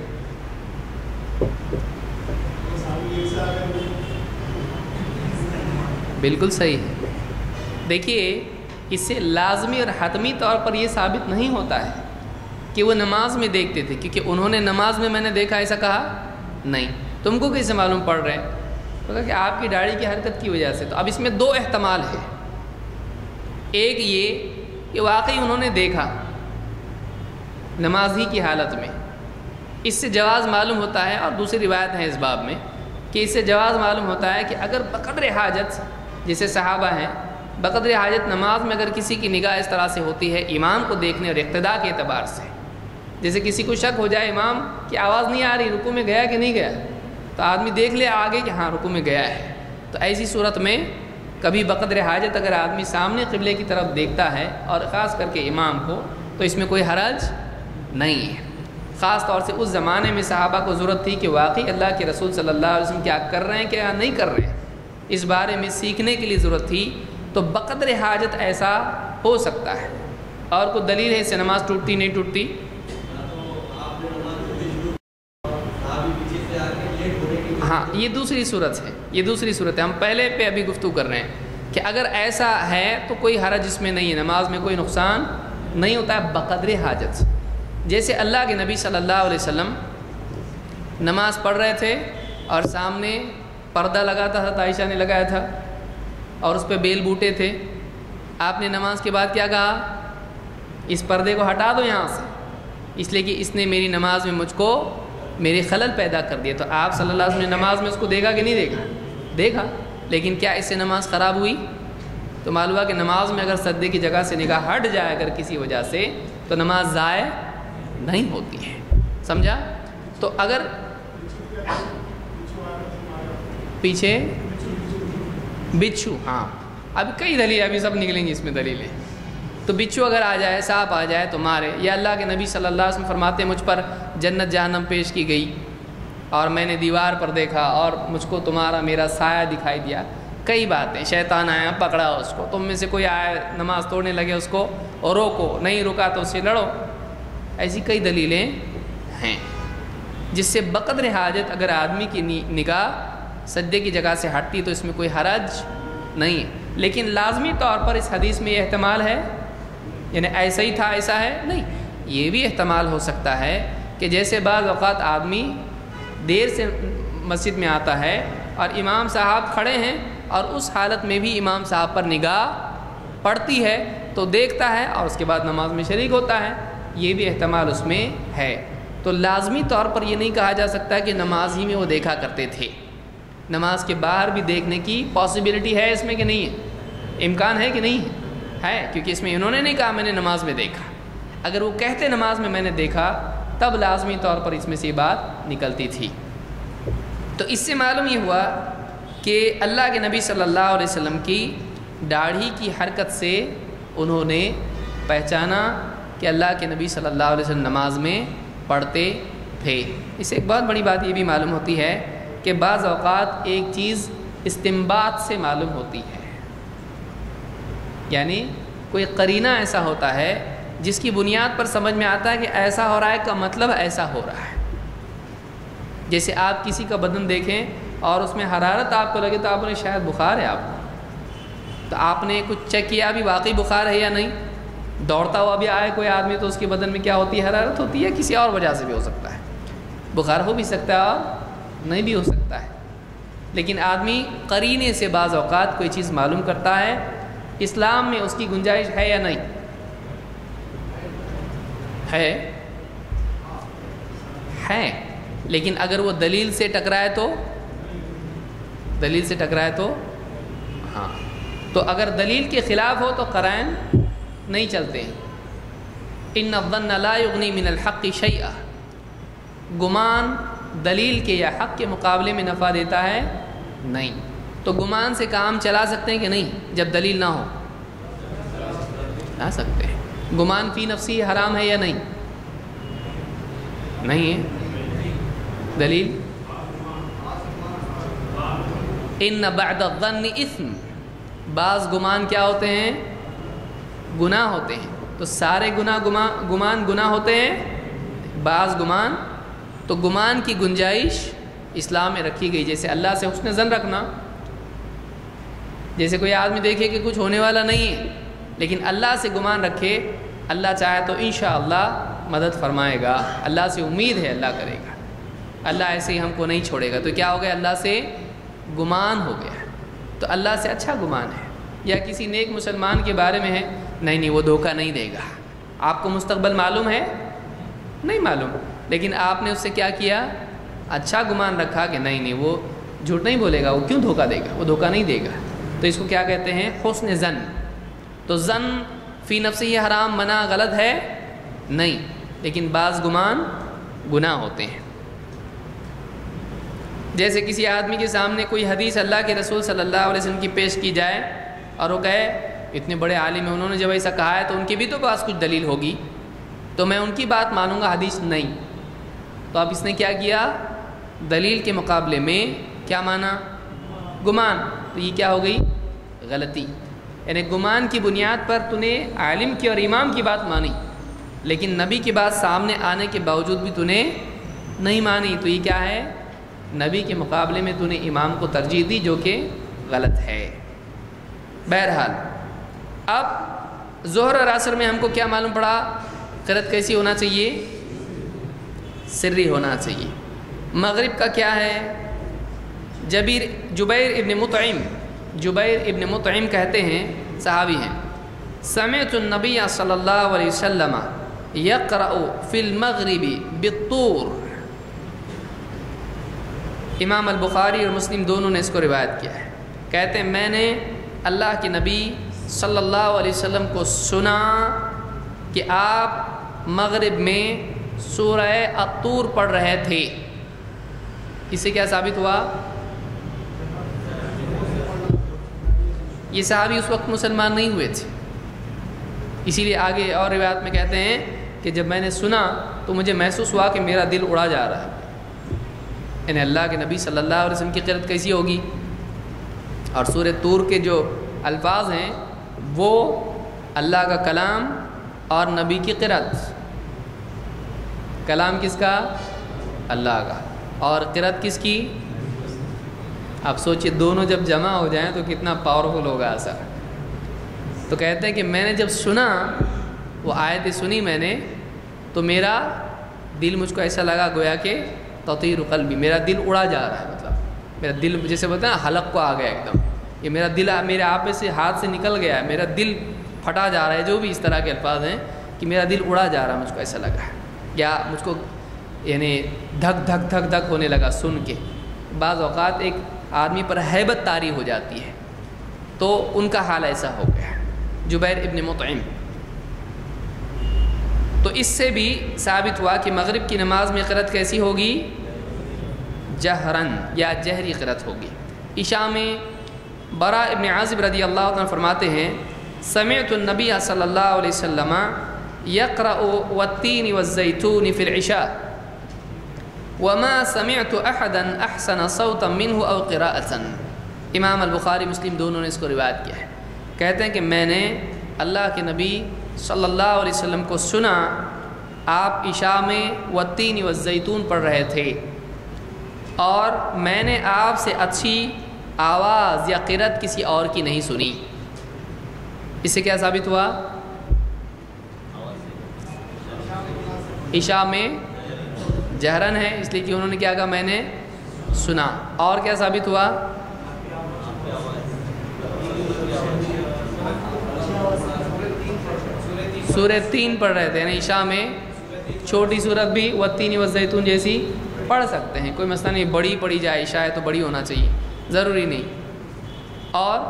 بالکل صحیح ہے۔ دیکھیے اس سے لازمی اور حتمی طور پر یہ ثابت نہیں ہوتا ہے کہ وہ نماز میں دیکھتے تھے، کیونکہ انہوں نے نماز میں میں نے دیکھا ایسا کہا نہیں۔ تم کو کیسے معلوم پڑ رہے ہیں؟ کہا کہ آپ کی داڑھی کی حرکت کی وجہ سے۔ تو اب اس میں دو احتمال ہے، ایک یہ کہ واقعی انہوں نے دیکھا نماز ہی کی حالت میں، اس سے جواز معلوم ہوتا ہے، اور دوسری روایت ہے اس باب میں کہ اس سے جواز معلوم ہوتا ہے کہ اگر بقدر حاجت، جیسے صحابہ ہیں، بقدر حاجت نماز میں اگر کسی کی نگاہ اس طرح سے ہوتی ہے امام کو دیکھنے اور اقتداء کے اعتبار سے، جیسے کسی کو شک ہو جائے امام کی آواز نہیں آ رہی، رکوع میں گیا کہ نہیں گیا، تو آدمی دیکھ لے آگے کہ ہاں رکوع میں گیا ہے، تو ایسی صورت میں کبھی بقدر حاجت اگر آدمی سامنے قبلے کی طرف دیکھتا ہے اور خاص کر کے امام کو، تو اس میں کوئی حرج نہیں ہے۔ خاص طور سے اس زمانے میں صحابہ کو ضرورت تھی کہ واقعی اللہ کے رسول صلی اللہ علیہ وسلم کیا کر رہے ہیں کیا نہیں کر رہے ہیں، اس بارے میں سیکھنے کے لیے ضرورت تھی، تو بقدر حاجت ایسا ہو سکتا ہے۔ اور کوئی دلیل ہے اس سے نماز ٹوٹتی نہیں ٹوٹتی؟ ہاں یہ دوسری صورت ہے، یہ دوسری صورت ہے، ہم پہلے پہ ابھی گفتگو کر رہے ہیں کہ اگر ایسا ہے تو کوئی حرج اس میں نہیں ہے، نماز میں کوئی نقصان نہیں ہوتا ہے بقدر حاجت۔ جیسے اللہ کے نبی صلی اللہ علیہ وسلم نماز پڑھ رہے تھے اور سامنے پردہ لگا تھا، حضرت عائشہ نے لگایا تھا، اور اس پہ بیل بوٹے تھے، آپ نے نماز کے بعد کیا کہا؟ اس پردے کو ہٹا دو یہاں سے، اس لیے کہ اس نے میری نماز میں مجھ کو میری خلل پیدا کر دیا۔ تو آپ صلی اللہ علیہ وسلم نے نماز میں اس کو دیکھا کہ نہیں دیکھا؟ دیکھا، لیکن کیا اس سے نماز خراب ہوئی؟ تو معلوم ہوا کہ نماز میں اگر سجدے کی جگہ سے نگاہ ہٹ جائے اگر کسی وجہ سے تو نماز ضائع نہیں ہوتی ہے، سمجھا؟ تو اگر پیچھے بچھو، ہاں اب کئی دلیل ابھی سب نکلیں گی اس میں دلیلیں، تو بچھو اگر آ جائے، سانپ آ جائے تو مارے، یا اللہ کے نبی صلی اللہ علیہ وسلم فرماتے ہیں مجھ پر جنت جہنم پیش کی گئی اور میں نے دیوار پر دیکھا اور مجھ کو تمہارا میرا سایہ دکھائی دیا، کئی باتیں، شیطان آیا پکڑا اس کو، تم میں سے کوئی آیا نماز توڑنے لگے اس کو اور روکو، نہیں رکا تو اس سے لڑو، ایسی کئی دلیلیں ہیں جس سے بقدر حاجت اگر آدمی کی نگاہ سجدے کی جگہ سے ہٹتی تو اس میں کوئی حرج نہیں ہے۔ لیکن لازمی طور پر اس حدیث میں یہ احتمال ہے، یعنی ایسا ہی تھا ایسا ہے نہیں، یہ بھی احتمال ہو سکتا ہے کہ جیسے بعض اوقات آدمی دیر سے مسجد میں آتا ہے اور امام صاحب کھڑے ہیں اور اس حالت میں بھی امام صاحب پر نگاہ پڑتی ہے تو دیکھتا ہے اور اس کے بعد نماز میں شریک ہوتا ہے، یہ بھی احتمال اس میں ہے۔ تو لازمی طور پر یہ نہیں کہا جا سکتا کہ نماز ہی میں وہ دیکھا کرتے تھے، نماز کے باہر بھی دیکھنے کی پاسبلٹی ہے اس میں کہ نہیں ہے، امکان ہے کہ نہیں ہے؟ ہے، کیونکہ اس میں انہوں نے نہیں کہا میں نے نماز میں دیکھا، اگر وہ کہتے نماز میں میں نے دیکھا تب لازمی طور پر اس میں سے یہ بات نکلتی تھی۔ تو اس سے معلوم یہ ہوا کہ اللہ کے نبی صلی اللہ علیہ وسلم کی داڑھی کی حرکت سے انہوں نے پہچانا کہ اللہ کے نبی صلی اللہ علیہ وسلم نماز میں پڑھتے تھے۔ اس سے ایک بہت بڑی بات یہ بھی معلوم ہوتی ہے کہ بعض اوقات ایک چیز استنباط سے معلوم ہوتی ہے، یعنی کوئی قرینہ ایسا ہوتا ہے جس کی بنیاد پر سمجھ میں آتا ہے کہ ایسا ہو رہا ہے کا مطلب ایسا ہو رہا ہے۔ جیسے آپ کسی کا بدن دیکھیں اور اس میں حرارت آپ کو لگے تو آپ نے شاید بخار ہے آپ کو، تو آپ نے کچھ چیک کیا بھی واقعی بخار ہے یا نہیں۔ دوڑتا ہوا بھی آئے کوئی آدمی تو اس کے بدن میں کیا ہوتی ہے، حرارت ہوتی ہے، کسی اور وجہ سے بھی ہو سکتا ہے، بخار ہو بھی سکتا ہے اور نہیں بھی ہو سکتا ہے، لیکن آدمی قرینے سے بعض اوقات کوئی چیز معلوم کرتا ہے۔ اسلام میں اس کی گنجائش ہے یا نہیں ہے؟ ہے، لیکن اگر وہ دلیل سے ٹکرائے تو دلیل سے ٹکرائے تو ہاں تو اگر دلیل کے خلاف ہو تو قرائن نہیں چلتے ہیں۔ ان الظن لا یغنی من الحق شیئا، گمان دلیل کے یا حق کے مقابلے میں نفع دیتا ہے نہیں، تو گمان سے کام چلا سکتے ہیں کہ نہیں جب دلیل نہ ہو؟ لا سکتے ہیں۔ گمان فی نفسی حرام ہے یا نہیں؟ نہیں ہے۔ دلیل ان بعد الظن اثم، بعض گمان کیا ہوتے ہیں؟ گناہ ہوتے ہیں۔ تو سارے گناہ گمان گناہ ہوتے ہیں؟ بعض گمان، تو گمان کی گنجائش اسلام میں رکھی گئی، جیسے اللہ سے حسن ظن رکھنا۔ جیسے کوئی آدمی دیکھے کہ کچھ ہونے والا نہیں ہے لیکن اللہ سے گمان رکھے، اللہ چاہے تو انشاءاللہ مدد فرمائے گا، اللہ سے امید ہے اللہ کرے گا، اللہ ایسے ہی ہم کو نہیں چھوڑے گا، تو کیا ہو گیا؟ اللہ سے گمان ہو گیا، تو اللہ سے اچھا گمان ہے۔ یا کسی نیک مسلمان کے بارے میں ہے، نہیں نہیں وہ دھوکہ نہیں دے گا، آپ کو مستقبل معلوم ہے؟ نہیں معلوم، لیکن آپ نے اس سے کیا کیا؟ اچھا گمان رکھا کہ نہیں نہیں وہ جھوٹ نہیں بولے گا، وہ کیوں دھوکہ دے گا، وہ دھوکہ نہیں دے گا، تو اس کو کیا کہتے ہیں؟ حسن ظن۔ تو ظن فی نفسی یہ حرام منع غلط ہے نہیں، لیکن بعض گمان گناہ ہوتے ہیں۔ جیسے کسی آدمی کے سامنے کوئی حدیث اللہ کے رسول صلی اللہ علیہ وسلم کی پیش کی جائے اور وہ کہے اتنے بڑے عالم ہیں، انہوں نے جب ایسا کہا ہے تو ان کی بھی تو پاس کچھ دلیل ہوگی، تو میں ان کی بات مانوں گا، حدیث نہیں۔ تو اب اس نے کیا کیا؟ دلیل کے مقابلے میں کیا مانا؟ گمان۔ تو یہ کیا ہو گئی؟ غلطی۔ یعنی گمان کی بنیاد پر تو نے عالم کی اور امام کی بات مانی، لیکن نبی کی بات سامنے آنے کے باوجود بھی تو نے نہیں مانی، تو یہ کیا ہے؟ نبی کے مقابلے میں تو نے امام کو ترجیح دی، جو کہ غلط ہے۔ بہرحال اب ظہر اور عصر میں ہم کو کیا معلوم پڑا؟ قرأت کیسی ہونا چاہیے؟ سری ہونا چاہیے۔ مغرب کا کیا ہے؟ جبیر جبیر ابن مطعم جبیر ابن مطعم کہتے ہیں، صحابی ہیں، سمعت النبی صلی اللہ علیہ وسلم یقرأ فی المغرب بالطور۔ امام البخاری اور مسلم دونوں نے اس کو روایت کیا ہے، کہتے ہیں میں نے اللہ کے نبی صلی اللہ علیہ وسلم کو سنا کہ آپ مغرب میں سورہ الطور پڑھ رہے تھے۔ اس سے کیا ثابت ہوا؟ یہ صحابی اس وقت مسلمان نہیں ہوئے تھے، اسی لیے آگے اور روایت میں کہتے ہیں کہ جب میں نے سنا تو مجھے محسوس ہوا کہ میرا دل اڑا جا رہا ہے، یعنی اللہ کے نبی صلی اللہ علیہ وسلم کی قرأت کیسی ہوگی؟ اور سورہ طور کے جو الفاظ ہیں وہ اللہ کا کلام اور نبی کی قرأت۔ کلام کس کا؟ اللہ کا، اور قرأت کس کی؟ آپ سوچئے دونوں جب جمع ہو جائیں تو کتنا پاورفل ہوگا اثر۔ تو کہتے ہیں کہ میں نے جب سنا، وہ آیت سنی میں نے، تو میرا دل مجھ کو ایسا لگا گویا کہ تطیر قلبی، میرا دل اڑا جا رہا ہے، مطلب میرا دل جیسے بولتے ہیں حلق کو آ گیا ایک دم، یہ میرا دل میرے آپے سے ہاتھ سے نکل گیا ہے، میرا دل پھٹا جا رہا ہے، جو بھی اس طرح کے الفاظ ہیں کہ میرا دل اڑا جا رہا ہے، مجھ کو ایسا لگا ہے، یا مجھ کو یعنی دھک دھک دھک دھک ہونے لگا سن کے۔ بعض اوقات ایک آدمی پر ہیبت طاری ہو جاتی ہے، تو ان کا حال ایسا ہو گیا جبیر ابن مطعم۔ تو اس سے بھی ثابت ہوا کہ مغرب کی نماز میں قرأت کیسی ہوگی؟ جہرن یا جہری قرأت ہوگی۔ عشاء میں برا ابن عازب رضی اللہ عنہ فرماتے ہیں समिअतु नबी सल्लल्लाहु अलैहि वसल्लम यक़रअु वत्तीन वज़्ज़ैतून फ़िल इशा वमा समिअतु अहदन अहसन सौतन मिन्हु औ क़िराअतन। इमाम अल-बुख़ारी मुस्लिम दोनों ने इसको रिवायत किया है। कहते हैं कि मैंने अल्लाह के नबी सल्लल्लाहु अलैहि वसल्लम को सुना, आप इशा में वत्तीन वज़्ज़ैतून पढ़ रहे थे और मैंने आपसे अच्छी आवाज़ या क़िरात किसी और की नहीं सुनी। इससे क्या साबित हुआ? इशा में जहरन है, इसलिए कि उन्होंने क्या कहा, मैंने सुना। और क्या साबित हुआ? सूरत तीन पढ़ रहे थे ना इशा में, छोटी सूरत भी वत्तीन वज़्ज़ैतून जैसी पढ़ सकते हैं, कोई मसला नहीं। बड़ी पढ़ी जाए, इशा है तो बड़ी होना चाहिए, ज़रूरी नहीं। और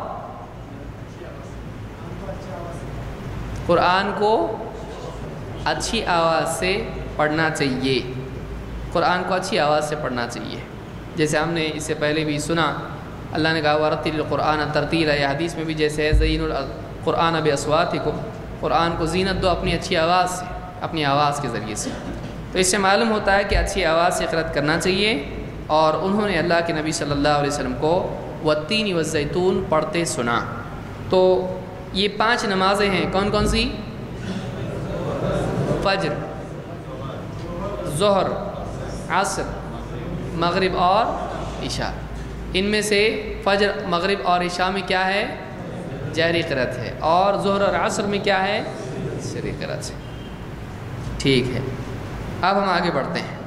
कुरान को अच्छी आवाज़ से पढ़ना चाहिए, कुरान को अच्छी आवाज़ से पढ़ना चाहिए। जैसे हमने इससे पहले भी सुना, अल्लाह ने कहा वरतिल कुरान तरतीला, या हदीस में भी जैसे है ज़य्यिनुल कुरान बिअस्वातिकुम, कुरान को ज़ीनत दो अपनी अच्छी आवाज़ से, अपनी आवाज़ के ज़रिए से। तो इससे मालूम होता है कि अच्छी आवाज़ से क़िरात करना चाहिए। और उन्होंने अल्लाह के नबी सल्लल्लाहु अलैहि वसल्लम को वत्तीन वज़्ज़ैतून पढ़ते सुना। तो ये पांच नमाज़ें हैं, कौन कौन सी? फ़ज्र, ज़ोहर, असर, मगरिब और इशा। इनमें से फ़ज्र, मगरिब और इशा में क्या है? जहरी क़िरात है। और ज़ोहर और असर में क्या है? सिरी क़िरात है। ठीक है, अब हम आगे बढ़ते हैं।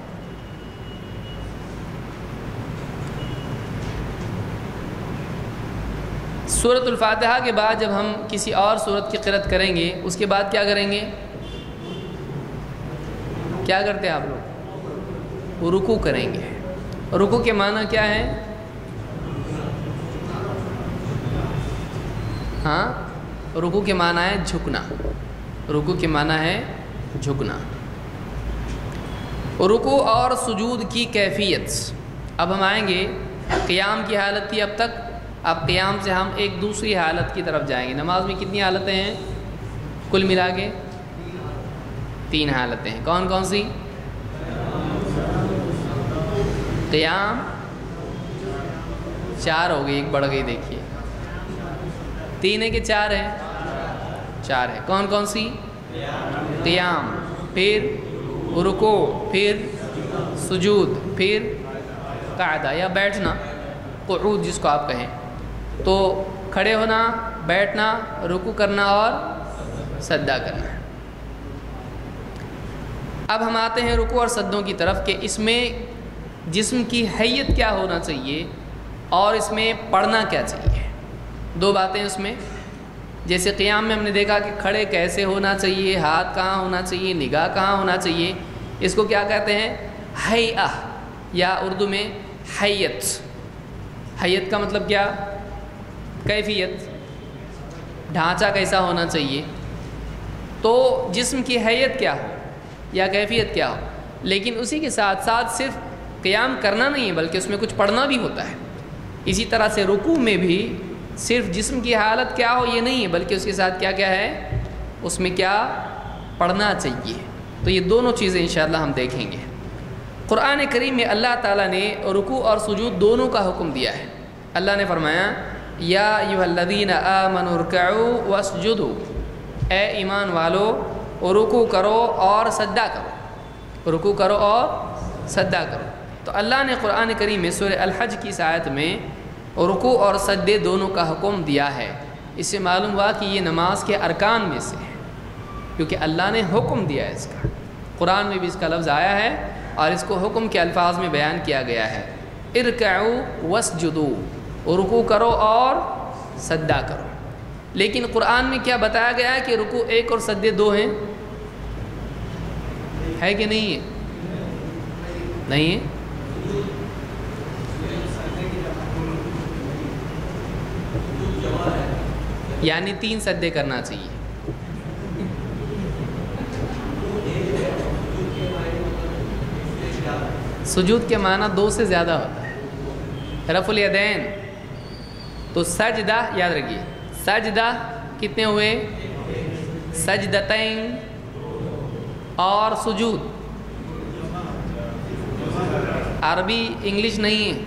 सूरतुल फातिहा के बाद जब हम किसी और सूरत की क़िरात करेंगे, उसके बाद क्या करेंगे? क्या करते हैं आप लोग? रुकू करेंगे। रुकू के माना क्या है? हाँ, रुकू के माना है झुकना। रुकू के माना है झुकना। रुकू और सुजूद की कैफियत। अब हम आएंगे, क़ियाम की हालत थी अब तक, अब क़ियाम से हम एक दूसरी हालत की तरफ जाएंगे। नमाज में कितनी हालतें हैं? कुल मिला के तीन हालतें हैं। कौन कौन सी? क़ियाम चार हो गई, एक बढ़ गई, देखिए तीन है कि चार है? चार है। कौन कौन सी? क़ियाम, फिर रुकू, फिर सुजूद, फिर क़ायदा या बैठना, क़ुऊद जिसको आप कहें। तो खड़े होना, बैठना, रुकू करना और सजदा करना। अब हम आते हैं रुकू और सजदों की तरफ कि इसमें जिस्म की हैयत क्या होना चाहिए और इसमें पढ़ना क्या चाहिए। दो बातें उसमें। जैसे क़ियाम में हमने देखा कि खड़े कैसे होना चाहिए, हाथ कहाँ होना चाहिए, निगाह कहाँ होना चाहिए। इसको क्या कहते हैं? हैया, या उर्दू में हैयत। हैयत का मतलब क्या? कैफियत, ढांचा कैसा होना चाहिए। तो जिस्म की हैयत क्या हो या कैफियत क्या हो। लेकिन उसी के साथ साथ सिर्फ क़ियाम करना नहीं है, बल्कि उसमें कुछ पढ़ना भी होता है। इसी तरह से रुकू में भी सिर्फ जिस्म की हालत क्या हो ये नहीं है, बल्कि उसके साथ क्या क्या है, उसमें क्या पढ़ना चाहिए। तो ये दोनों चीज़ें इंशाअल्लाह हम देखेंगे। क़ुरान करीम में अल्लाह ताला ने रुकू और सुजूद दोनों का हुक्म दिया है। अल्लाह ने फरमाया या अय्युहल्लज़ीना आमनू रुकऊ वस्जुदू, ए ईमान वालो रुकू करो और सजदा करो, रुकू करो और सजदा करो। तो अल्लाह ने क़ुरान करीम में सूरह अल-हज की इस आयत में रुकू और सजदे दोनों का हुक्म दिया है। इससे मालूम हुआ कि ये नमाज के अरकान में से है, क्योंकि अल्लाह ने हुक्म दिया है इसका। कुरान में भी इसका लफ्ज़ आया है और इसको हुक्म के अल्फाज में बयान किया गया है। इरकऊ वस्जुदू, रुकू करो और सजदा करो। लेकिन कुरान में क्या बताया गया है कि रुकू एक और सजदे दो हैं, है कि नहीं है? नहीं है। यानी तीन सजदे करना चाहिए। सुजूद के माना दो से ज़्यादा होता है। रफ़ुल यदैन, तो सजदा याद रखिए, सजदा کتنے ہوئے؟ سجدتین اور سجود. عربی انگلش نہیں ہے.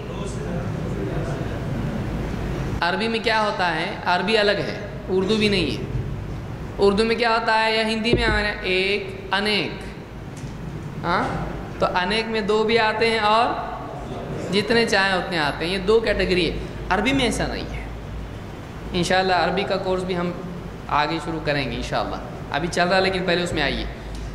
عربی میں کیا ہوتا ہے؟ عربی الگ ہے، اردو بھی نہیں ہے. اردو میں کیا ہوتا ہے یا ہندی میں ہمارے ایک انیک. ہاں تو انیک میں دو بھی آتے ہیں اور جتنے چاہیں اتنے آتے ہیں. یہ دو کیٹیگری ہے. عربی میں ایسا نہیں ہے. انشاءاللہ عربی کا کورس بھی ہم آگے شروع کریں گے انشاءاللہ. ابھی چل رہا ہے لیکن پہلے اس میں آئیے.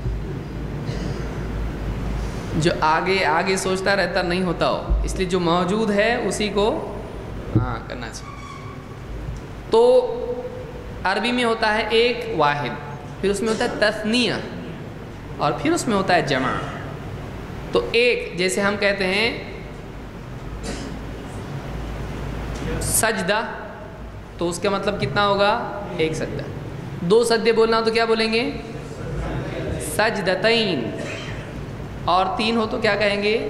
جو آگے آگے سوچتا رہتا نہیں ہوتا ہو، اس لیے جو موجود ہے اسی کو ہاں کرنا چاہیے. تو عربی میں ہوتا ہے ایک واحد، پھر اس میں ہوتا ہے تثنیہ، اور پھر اس میں ہوتا ہے جمع. تو ایک جیسے ہم کہتے ہیں سجدہ، تو اس کا مطلب کتنا ہوگا؟ ایک سجدہ. دو سجدے بولنا ہو تو کیا بولیں گے؟ سجدتین. اور تین ہو تو کیا کہیں گے؟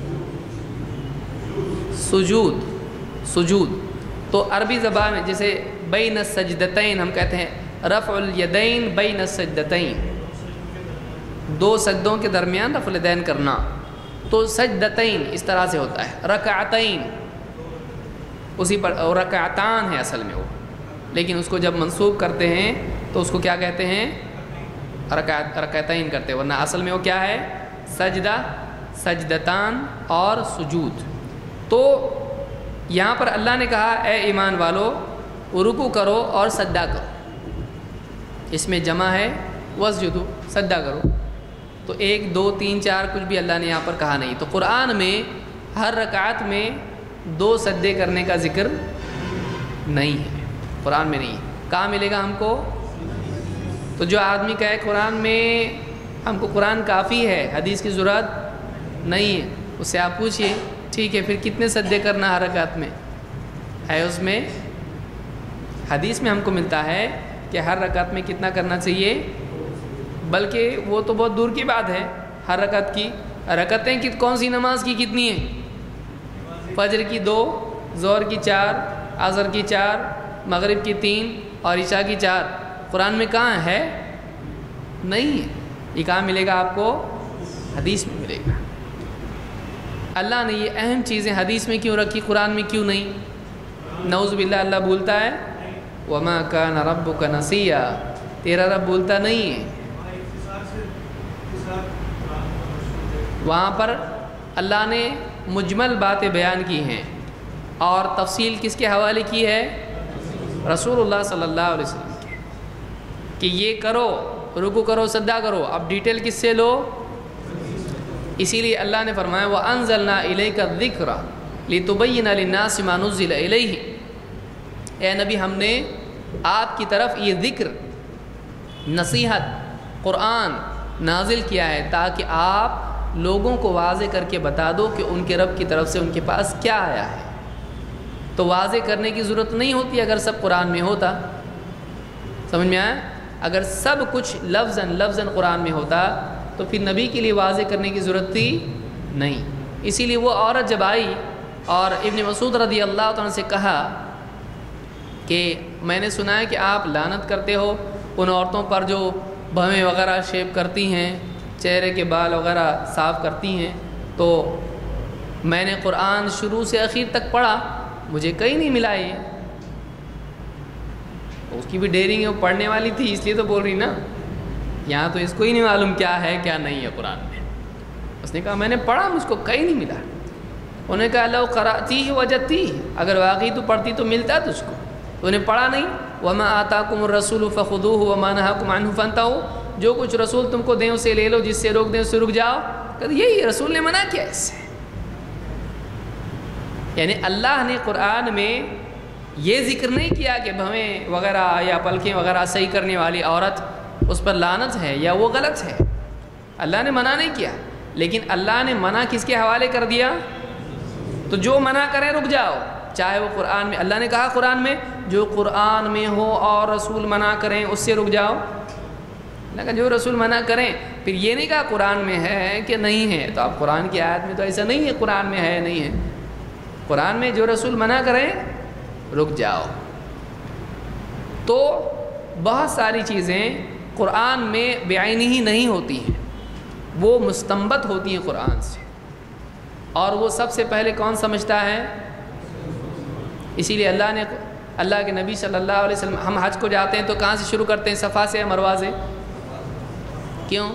سجود. سجود. تو عربی زبان میں جیسے بین السجدتین ہم کہتے ہیں رفع الیدین بین السجدتین، دو سجدوں کے درمیان رفع الیدین کرنا. تو سجدتین اس طرح سے ہوتا ہے. رکعتین اسی پر، اور رکعتان ہے اصل میں وہ، لیکن اس کو جب منسوب کرتے ہیں تو اس کو کیا کہتے ہیں؟ رکعت رکعتین کرتے ہیں، ورنہ اصل میں وہ کیا ہے؟ سجدہ، سجدتان اور سجود. تو یہاں پر اللہ نے کہا اے ایمان والو رکوع کرو اور سجدہ کرو. اس میں جمع ہے وسجدو، سجدہ کرو. تو ایک دو تین چار کچھ بھی اللہ نے یہاں پر کہا نہیں. تو قرآن میں ہر رکعت میں دو سجدے کرنے کا ذکر نہیں ہے، قرآن میں نہیں ہے. کہاں ملے گا ہم کو؟ تو جو آدمی کہے قرآن میں ہم کو قرآن کافی ہے، حدیث کی ضرورت نہیں ہے، اس سے آپ پوچھئے ٹھیک ہے پھر کتنے سجدے کرنا ہر رکعت میں ہے؟ اس میں حدیث میں ہم کو ملتا ہے کہ ہر رکعت میں کتنا کرنا چاہیے، بلکہ وہ تو بہت دور کی بات ہے. ہر رکعت کی رکعتیں کت کون سی نماز کی کتنی ہیں؟ فجر کی دو، ظہر کی چار، عصر کی چار، مغرب کی تین اور عشاء کی چار. قرآن میں کہاں ہے؟ نہیں ہے. یہ کہاں ملے گا آپ کو؟ حدیث میں ملے گا. اللہ نے یہ اہم چیزیں حدیث میں کیوں رکھی، قرآن میں کیوں نہیں؟ نعوذ باللہ اللہ بولتا ہے وَمَا كَانَ رَبُّكَ نَسِيًّا، تیرا رب بولتا نہیں ہے. وہاں پر اللہ نے مجمل باتیں بیان کی ہیں اور تفصیل کس کے حوالے کی ہے؟ رسول اللہ صلی اللہ علیہ وسلم کے، کہ یہ کرو، رکوع کرو، سجدہ کرو. اب ڈیٹیل کس سے لو؟ اسی لیے اللہ نے فرمایا وَأَنزَلْنَا إِلَيْكَ الذِّكْرَ لِتُبَيِّنَ لِلنَّاسِ مَا نُزِّلَ إِلَيْهِ. اے نبی ہم نے آپ کی طرف یہ ذکر، نصیحت، قرآن نازل کیا ہے تاکہ آپ لوگوں کو واضح کر کے بتا دو کہ ان کے رب کی طرف سے ان کے پاس کیا آیا ہے. تو واضح کرنے کی ضرورت نہیں ہوتی اگر سب قرآن میں ہوتا. سمجھ میں آیا؟ اگر سب کچھ لفظاً لفظاً قرآن میں ہوتا تو پھر نبی کے لیے واضح کرنے کی ضرورت تھی نہیں. اسی لیے وہ عورت جب آئی اور ابن مسعود رضی اللہ عنہ سے کہا کہ میں نے سنا ہے کہ آپ لعنت کرتے ہو ان عورتوں پر جو بھویں وغیرہ شیو کرتی ہیں، چہرے کے بال وغیرہ صاف کرتی ہیں، تو میں نے قرآن شروع سے اخیر تک پڑھا، مجھے کہیں نہیں ملا. یہ اس کی بھی ڈیرنگ ہے، وہ پڑھنے والی تھی اس لیے تو بول رہی نا. یہاں تو اس کو ہی نہیں معلوم کیا ہے کیا نہیں ہے قرآن میں. اس نے کہا میں نے پڑھا، مجھ کو کہیں نہیں ملا. انہوں نے کہا لو قرأتی وجدتی، اگر واقعی تو پڑھتی تو ملتا تجھ کو. تو انہیں پڑھا نہیں. وما آتاکم الرسول فخذوہ وما نہاکم عنہ فانتہوا، جو کچھ رسول تم کو دیں اسے لے لو، جس سے روک دیں اسے رک جاؤ. کہتے یہی رسول نے منع کیا اس سے. یعنی اللہ نے قرآن میں یہ ذکر نہیں کیا کہ بھویں وغیرہ یا پلکیں وغیرہ صحیح کرنے والی عورت اس پر لعنت ہے یا وہ غلط ہے. اللہ نے منع نہیں کیا، لیکن اللہ نے منع کس کے حوالے کر دیا؟ تو جو منع کریں رک جاؤ، چاہے وہ قرآن میں. اللہ نے کہا قرآن میں جو قرآن میں ہو اور رسول منع کریں اس سے رک جاؤ. اللہ کہا جو رسول منع کریں. پھر یہ نہیں کہا قرآن میں ہے کہ نہیں ہے. تو اب قرآن کی آیت میں تو ایسا نہیں ہے قرآن میں ہے نہیں ہے. قرآن میں جو رسول منع کریں رک جاؤ. تو بہت ساری چیزیں قرآن میں بعینی ہی نہیں ہوتی ہیں، وہ مستنبط ہوتی ہیں قرآن سے، اور وہ سب سے پہلے کون سمجھتا ہے؟ اسی لیے اللہ نے اللہ کے نبی صلی اللہ علیہ وسلم، ہم حج کو جاتے ہیں تو کہاں سے شروع کرتے ہیں؟ صفا سے یا مروہ سے؟ کیوں؟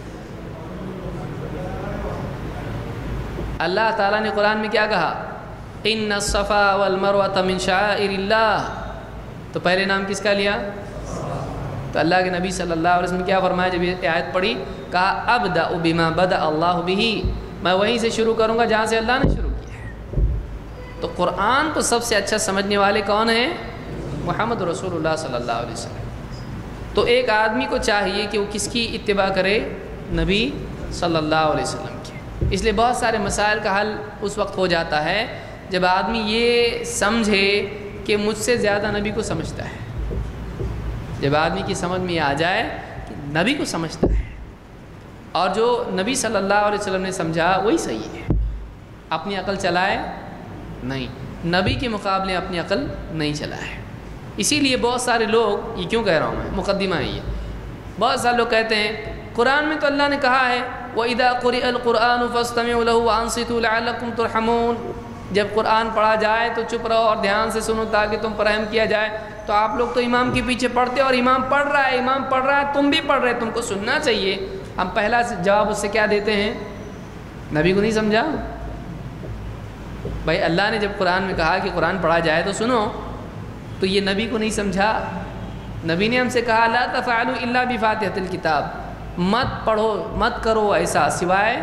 اللہ تعالیٰ نے قرآن میں کیا کہا؟ ان الصفا والمروۃ من شعائر اللہ، تو پہلے نام کس کا لیا؟ تو اللہ کے نبی صلی اللہ علیہ وسلم کیا فرمایا جب یہ آیت پڑھی؟ کہا ابدأ بما بدأ اللہ بہ، میں وہیں سے شروع کروں گا جہاں سے اللہ نے شروع کیا ہے۔ تو قرآن کو سب سے اچھا سمجھنے والے کون ہیں؟ محمد رسول اللہ صلی اللہ علیہ وسلم۔ تو ایک آدمی کو چاہیے کہ وہ کس کی اتباع کرے؟ نبی صلی اللہ علیہ وسلم کی۔ اس لیے بہت سارے مسائل کا حل اس وقت ہو جاتا ہے جب آدمی یہ سمجھے کہ مجھ سے زیادہ نبی کو سمجھتا ہے، جب آدمی کی سمجھ میں یہ آ جائے کہ نبی کو سمجھتا ہے، اور جو نبی صلی اللہ علیہ وسلم نے سمجھا وہی صحیح ہے، اپنی عقل چلائے نہیں، نبی کے مقابلے اپنی عقل نہیں چلائے۔ اسی لیے بہت سارے لوگ، یہ کیوں کہہ رہا ہوں میں، مقدمہ ہے یہ، بہت سارے لوگ کہتے ہیں قرآن میں تو اللہ نے کہا ہے وَإِذَا قُرِئَ الْقُرْآنُ فَاسْتَمِعُوا لَهُ وَأَنصِتُوا لَعَلَّكُمْ تُرْحَمُونَ، جب قرآن پڑھا جائے تو چپ رہو اور دھیان سے سنو تاکہ تم پر رحم کیا جائے۔ تو آپ لوگ تو امام کے پیچھے پڑھتے اور امام پڑھ رہا ہے، امام پڑھ رہا ہے، تم بھی پڑھ رہے، تم کو سننا چاہیے۔ ہم پہلا جواب اس سے کیا دیتے ہیں؟ نبی کو نہیں سمجھا؟ بھائی اللہ نے جب قرآن میں کہا کہ قرآن پڑھا جائے تو سنو، تو یہ نبی کو نہیں سمجھا؟ نبی نے ہم سے کہا لا تفعلوا الا بفاتحۃ الکتاب، مت پڑھو مت کرو ایسا سوائے،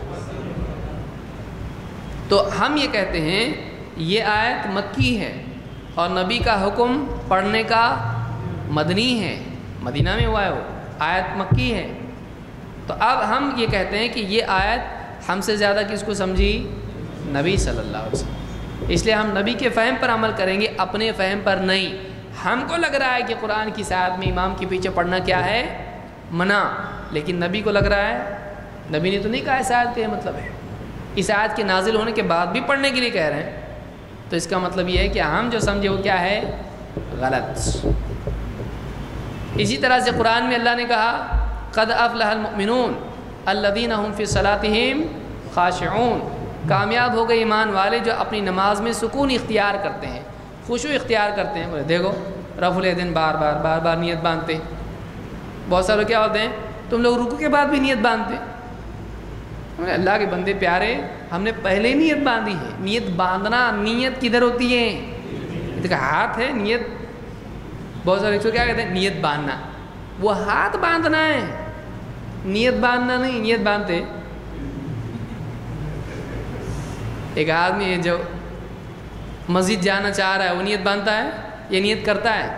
تو ہم یہ کہتے ہیں یہ آیت مکی ہے اور نبی کا حکم پڑھنے کا مدنی ہے، مدینہ میں ہوا ہے، وہ آیت مکی ہے۔ تو اب ہم یہ کہتے ہیں کہ یہ آیت ہم سے زیادہ کس کو سمجھی؟ نبی صلی اللہ علیہ وسلم۔ اس لیے ہم نبی کے فہم پر عمل کریں گے، اپنے فہم پر نہیں۔ ہم کو لگ رہا ہے کہ قرآن کی آیت میں امام کے پیچھے پڑھنا کیا ہے؟ منع، لیکن نبی کو لگ رہا ہے، نبی نے تو نہیں کہا اس آیت کا یہ مطلب ہے، اس آیت کے نازل ہونے کے بعد بھی پڑھنے کے لیے کہہ رہے ہیں، تو اس کا مطلب یہ ہے کہ ہم جو سمجھے وہ کیا ہے؟ غلط۔ اسی طرح سے قرآن میں اللہ نے کہا قد افلح المؤمنون الذین هم فی صلاتهم خاشعون، کامیاب ہو گئے ایمان والے جو اپنی نماز میں سکون اختیار کرتے ہیں، خشوع اختیار کرتے ہیں۔ بولے دیکھو رفع الیدین بار بار بار بار نیت باندھتے، بہت سارے کیا ہوتے ہیں تم لوگ رکوع کے بعد بھی نیت باندھتے، اللہ کے بندے پیارے ہم نے پہلے نیت باندھی ہے۔ نیت باندھنا، نیت کدھر ہوتی ہے؟ دیکھا ہاتھ ہے نیت، بہت سارے کیا کہتے ہیں نیت باندھنا، وہ ہاتھ باندھنا ہے، نیت باندھنا نہیں۔ نیت باندھتے ایک آدمی ہے جو مسجد جانا چاہ رہا ہے، وہ نیت باندھتا ہے یا نیت کرتا ہے؟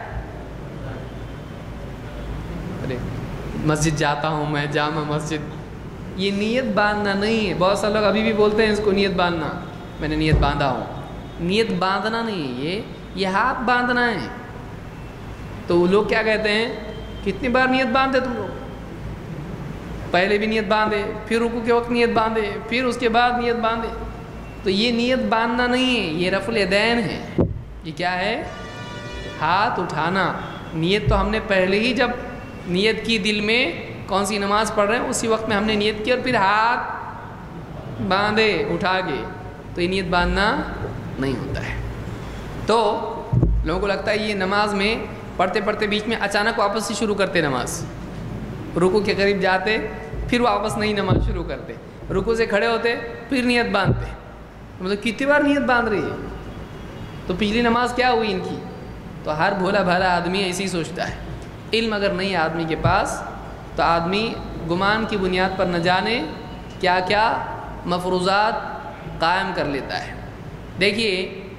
ارے مسجد جاتا ہوں میں، جامع مسجد، یہ نیت باندھنا نہیں ہے۔ بہت سارے لوگ ابھی بھی بولتے ہیں اس کو نیت باندھنا، میں نے نیت باندھا ہوں، نیت باندھنا نہیں ہے، یہ یہ ہاتھ باندھنا ہے۔ تو وہ لوگ کیا کہتے ہیں کتنی بار نیت باندھے تم لوگ؟ پہلے بھی نیت باندھے، پھر رکوع کے وقت نیت باندھے، پھر اس کے بعد نیت باندھے، تو یہ نیت باندھنا نہیں ہے، یہ رفع الیدین ہے۔ یہ کیا ہے؟ ہاتھ اٹھانا۔ نیت تو ہم نے پہلے ہی جب نیت کی دل میں کون سی نماز پڑھ رہے ہیں اسی وقت میں ہم نے نیت کی اور پھر ہاتھ باندھے اٹھا کے، تو یہ نیت باندھنا نہیں ہوتا ہے۔ تو لوگوں کو لگتا ہے یہ نماز میں پڑھتے پڑھتے بیچ میں اچانک واپس سے شروع کرتے نماز، رکوع کے قریب جاتے پھر واپس نہیں نماز شروع کرتے، رکوع سے کھڑے ہوتے پھر نیت باندھتے، مطلب کتنی بار نیت باندھ رہی ہے؟ تو پچھلی نماز کیا ہوئی ان کی؟ تو ہر بھولا بھالا آدمی ایسے ہی سوچتا ہے۔ علم اگر نہیں ہے آدمی کے پاس تو آدمی گمان کی بنیاد پر نہ جانے کیا کیا مفروضات قائم کر لیتا ہے۔ دیکھیے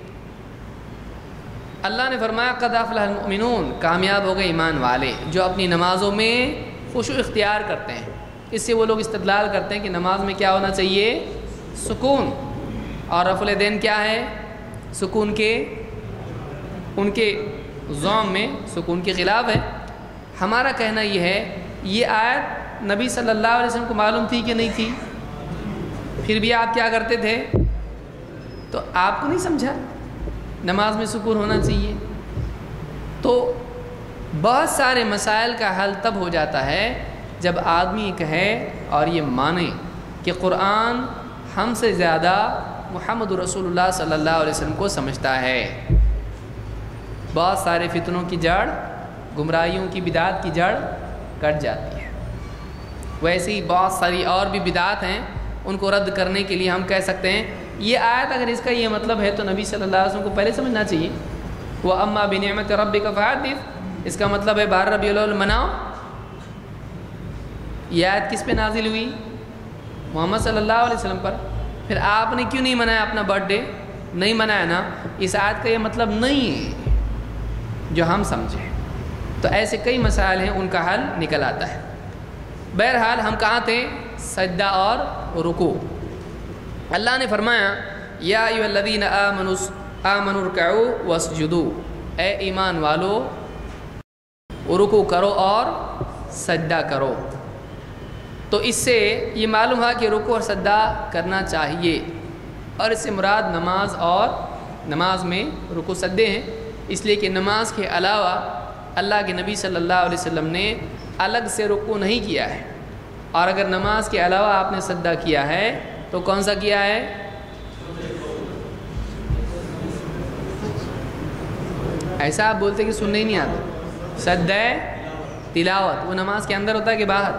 اللہ نے فرمایا قد افلح المؤمنون، کامیاب ہو گئے ایمان والے جو اپنی نمازوں میں خشوع اختیار کرتے ہیں۔ اس سے وہ لوگ استدلال کرتے ہیں کہ نماز میں کیا ہونا چاہیے؟ سکون، اور رفع الیدین کیا ہے؟ سکون کے ان کے ذوم میں سکون کے خلاف ہے۔ ہمارا کہنا یہ ہے یہ آیت نبی صلی اللہ علیہ وسلم کو معلوم تھی کہ نہیں تھی؟ پھر بھی آپ کیا کرتے تھے؟ تو آپ کو نہیں سمجھا نماز میں سکون ہونا چاہیے؟ تو بہت سارے مسائل کا حل تب ہو جاتا ہے جب آدمی کہے اور یہ مانے کہ قرآن ہم سے زیادہ محمد رسول اللہ صلی اللہ علیہ وسلم کو سمجھتا ہے۔ بہت سارے فتنوں کی جڑ، گمراہیوں کی بدعات کی جڑ کٹ جاتی ہے۔ ویسے ہی بہت ساری اور بھی بدعات ہیں، ان کو رد کرنے کے لیے ہم کہہ سکتے ہیں یہ آیت اگر اس کا یہ مطلب ہے تو نبی صلی اللہ علیہ وسلم کو پہلے سمجھنا چاہیے۔ وَأَمَّا بِنِعْمَةِ رَبِّكَ فَحَدِّثْ، اس کا مطلب ہے بارہ ربیع الاول مناؤ۔ یہ آیت کس پہ نازل ہوئی؟ محمد صلی اللہ علیہ وسلم پر۔ پھر آپ نے کیوں نہیں منایا اپنا برتھ ڈے؟ نہیں منایا نا، اس آیت کا یہ مطلب نہیں ہے جو ہم سمجھیں۔ تو ایسے کئی مسائل ہیں، ان کا حل نکل آتا ہے۔ بہرحال ہم کہاں تھے؟ سجدہ اور رکوع۔ اللہ نے فرمایا یا ایھا الذین آمنوا آمنوا ارکعوا واسجدوا، اے ایمان والو رکوع کرو اور سجدہ کرو۔ تو اس سے یہ معلوم ہے کہ رکوع اور سجدہ کرنا چاہیے، اور اس سے مراد نماز اور نماز میں رکوع سجدے ہیں، اس لیے کہ نماز کے علاوہ اللہ کے نبی صلی اللہ علیہ وسلم نے الگ سے رکوع نہیں کیا ہے، اور اگر نماز کے علاوہ آپ نے سجدہ کیا ہے تو کون سا کیا ہے؟ ایسا آپ بولتے کہ سننے ہی نہیں آتا۔ سجدہ تلاوت وہ نماز کے اندر ہوتا ہے کہ باہر؟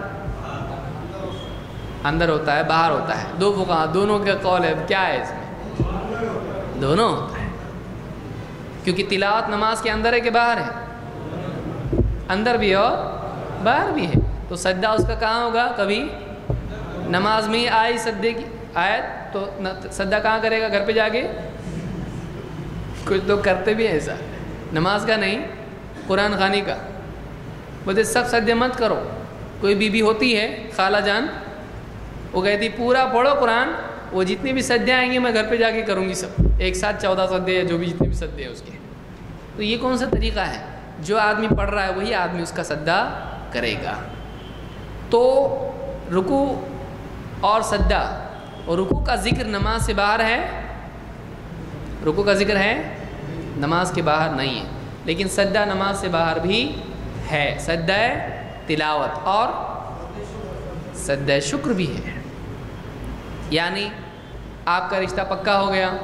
اندر ہوتا ہے، باہر ہوتا ہے؟ دو فقہا دونوں کا قول ہے، کیا ہے اس میں؟ دونوں ہوتا ہے، کیونکہ تلاوت نماز کے اندر ہے کہ باہر ہے؟ اندر بھی اور باہر بھی ہے۔ تو سجدہ اس کا کہاں ہوگا؟ کبھی نماز میں ہی آئی سجدے کی آیت تو سجدہ کہاں کرے گا؟ گھر پہ جا کے؟ کچھ لوگ کرتے بھی ہیں ایسا، نماز کا نہیں قرآن خوانی کا، بولتے سب سجدے مت کرو۔ کوئی بی بی ہوتی ہے خالہ جان، وہ کہتی پورا پڑھو قرآن، وہ جتنے بھی سجدے آئیں گے میں گھر پہ جا کے کروں گی سب، ایک ساتھ چودہ سجدے یا جو بھی جتنے بھی سجدے ہیں اس کے۔ تو یہ کون سا طریقہ ہے؟ جو آدمی پڑھ رہا ہے وہی آدمی اس کا سجدہ کرے گا۔ تو رکوع اور سجدہ، اور رکوع کا ذکر نماز سے باہر ہے، رکوع کا ذکر ہے نماز کے باہر نہیں ہے، لیکن سجدہ نماز سے باہر بھی ہے، سجدہ تلاوت اور سجدہ شکر بھی ہے۔ یعنی آپ کا رشتہ پکا ہو گیا،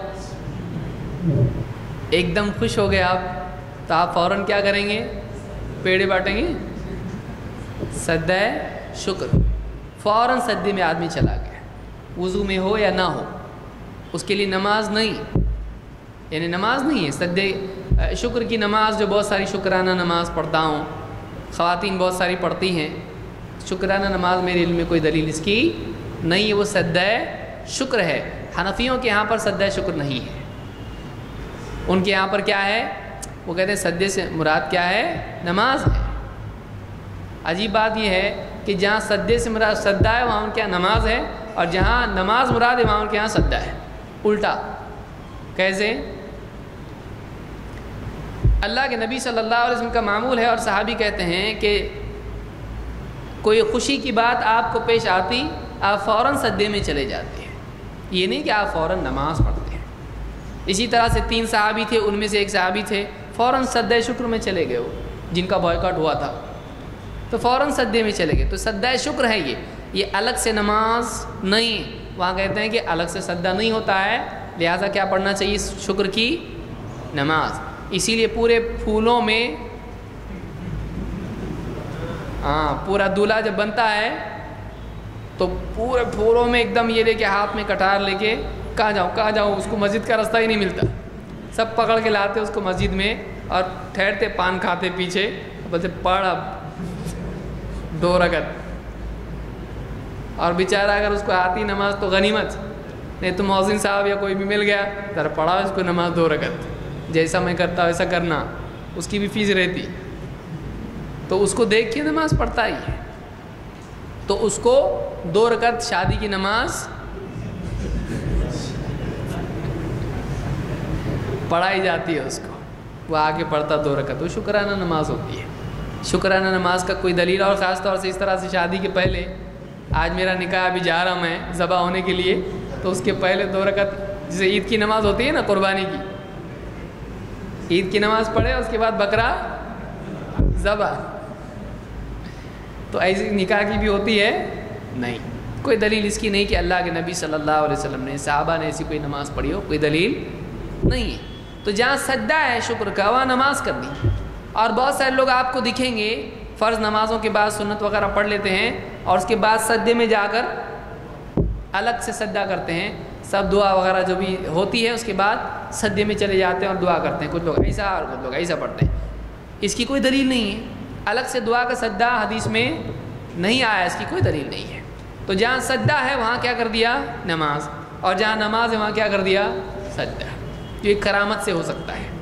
ایک دم خوش ہو گئے آپ، تو آپ فوراً کیا کریں گے؟ پیڑے بانٹیں گے، سجدہ شکر۔ فوراً سجدے میں آدمی چلا گیا، وضو میں ہو یا نہ ہو، اس کے لیے نماز نہیں، یعنی نماز نہیں ہے، سجدہ شکر کی نماز جو بہت ساری شکرانہ نماز پڑھتا ہوں، خواتین بہت ساری پڑھتی ہیں، شکرانہ نماز میرے علم میں کوئی دلیل اس کی نہیں ہے، وہ سجدہ شکر ہے۔ حنفیوں کے یہاں پر سجدہ شکر نہیں ہے، ان کے یہاں پر کیا ہے؟ وہ کہتے ہیں سجدے سے مراد کیا ہے؟ نماز ہے۔ عجیب بات یہ ہے کہ جہاں سجدے سے مراد سجدہ ہے وہاں ان کے یہاں نماز ہے، اور جہاں نماز مراد ہے وہاں ان کے یہاں سجدہ ہے، الٹا۔ کیسے؟ اللہ کے نبی صلی اللہ علیہ وسلم کا معمول ہے، اور صحابی کہتے ہیں کہ کوئی خوشی کی بات آپ کو پیش آتی آپ فوراً سجدے میں چلے جاتے ہیں، یہ نہیں کہ آپ فوراً نماز پڑھتے ہیں۔ اسی طرح سے تین صحابی تھے، ان میں سے ایک صحابی تھے فوراً سجدہ شکر میں چلے گئے، وہ جن کا بائیکاٹ ہوا تھا تو فوراً سجدے میں چلے گئے۔ تو سجدہ شکر ہے یہ یہ الگ سے نماز نہیں، وہاں کہتے ہیں کہ الگ سے سجدہ نہیں ہوتا ہے، لہٰذا کیا پڑھنا چاہیے؟ شکر کی نماز۔ اسی لیے پورے پھولوں میں ہاں پورا دولہا جب بنتا ہے تو پورے پھولوں میں ایک دم یہ لے کے ہاتھ میں کٹار لے کے کہاں جاؤں کہاں جاؤں، اس کو مسجد کا راستہ ہی نہیں ملتا، سب پکڑ کے لاتے اس کو مسجد میں، اور ٹھہرتے پان کھاتے پیچھے، بولتے پڑھ اب دو رکعت، اور بیچارہ اگر اس کو آتی نماز تو غنیمت، نہیں تو مؤذن صاحب یا کوئی بھی مل گیا ذرا پڑھا اس کو نماز دو رکعت، جیسا میں کرتا ویسا کرنا، اس کی بھی فیس رہتی، تو اس کو دیکھ کے نماز پڑھتا ہی ہے، تو اس کو دو رکعت شادی کی نماز پڑھائی جاتی ہے، اس کو وہ آگے پڑھتا دو رکعت، وہ شکرانہ نماز ہوتی ہے۔ شکرانہ نماز کا کوئی دلیل؟ اور خاص طور سے اس طرح سے شادی کے پہلے، آج میرا نکاح ابھی جا رہا میں ذبح ہونے کے لیے، تو اس کے پہلے دو رکعت جسے عید کی نماز ہوتی ہے نا، قربانی کی عید کی نماز پڑھے، اس کے بعد بکرا ذبح. تو ایسی نکاح کی بھی ہوتی ہے نہیں. کوئی دلیل اس کی نہیں کہ اللہ کے نبی صلی اللہ علیہ وسلم نے صحابہ نے ایسی کوئی نماز پڑھی ہو, کوئی دلیل نہیں ہے. تو جہاں سجدہ ہے شکر کا وہاں نماز کر دی. اور بہت سارے لوگ آپ کو دکھیں گے فرض نمازوں کے بعد سنت وغیرہ پڑھ لیتے ہیں اور اس کے بعد سجدے میں جا کر الگ سے سجدہ کرتے ہیں. سب دعا وغیرہ جو بھی ہوتی ہے اس کے بعد سجدے میں چلے جاتے ہیں اور دعا کرتے ہیں. کچھ لوگ ایسا اور کچھ لوگ ایسا پڑھتے ہیں. اس کی کوئی دلیل نہیں ہے. الگ سے دعا کا سجدہ حدیث میں نہیں آیا, اس کی کوئی دلیل نہیں ہے. تو جہاں سجدہ ہے وہاں کیا کر دیا نماز, اور جہاں نماز ہے وہاں کیا کر دیا سجدہ. تو یہ کرامت سے ہو سکتا ہے,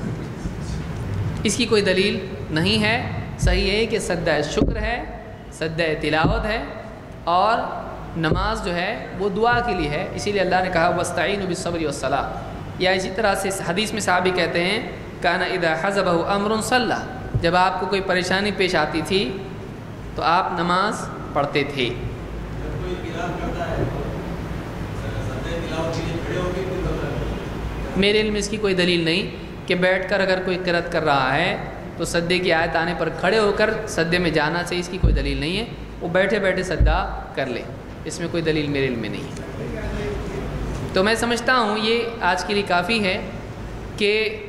اس کی کوئی دلیل نہیں ہے. صحیح ہے کہ سجدہ شکر ہے, سجدہ تلاوت ہے, اور نماز جو ہے وہ دعا کے لیے ہے. اسی لیے اللہ نے کہا وَاسْتَعِينُوا بِالصَّبْرِ وَالصَّلَاةِ. یا اسی طرح سے حدیث میں صحابی کہتے ہیں کان اذا حزبه امر صلى, جب آپ کو کوئی پریشانی پیش آتی تھی تو آپ نماز پڑھتے تھے. میرے علم میں اس کی کوئی دلیل نہیں کہ بیٹھ کر اگر کوئی قرأت کر رہا ہے تو سجدے کی آیت آنے پر کھڑے ہو کر سجدے میں جانا چاہیے. اس کی کوئی دلیل نہیں ہے. وہ بیٹھے بیٹھے سجدہ کر لے, اس میں کوئی دلیل میرے علم میں نہیں ہے. تو میں سمجھتا ہوں یہ آج کے لیے کافی ہے کہ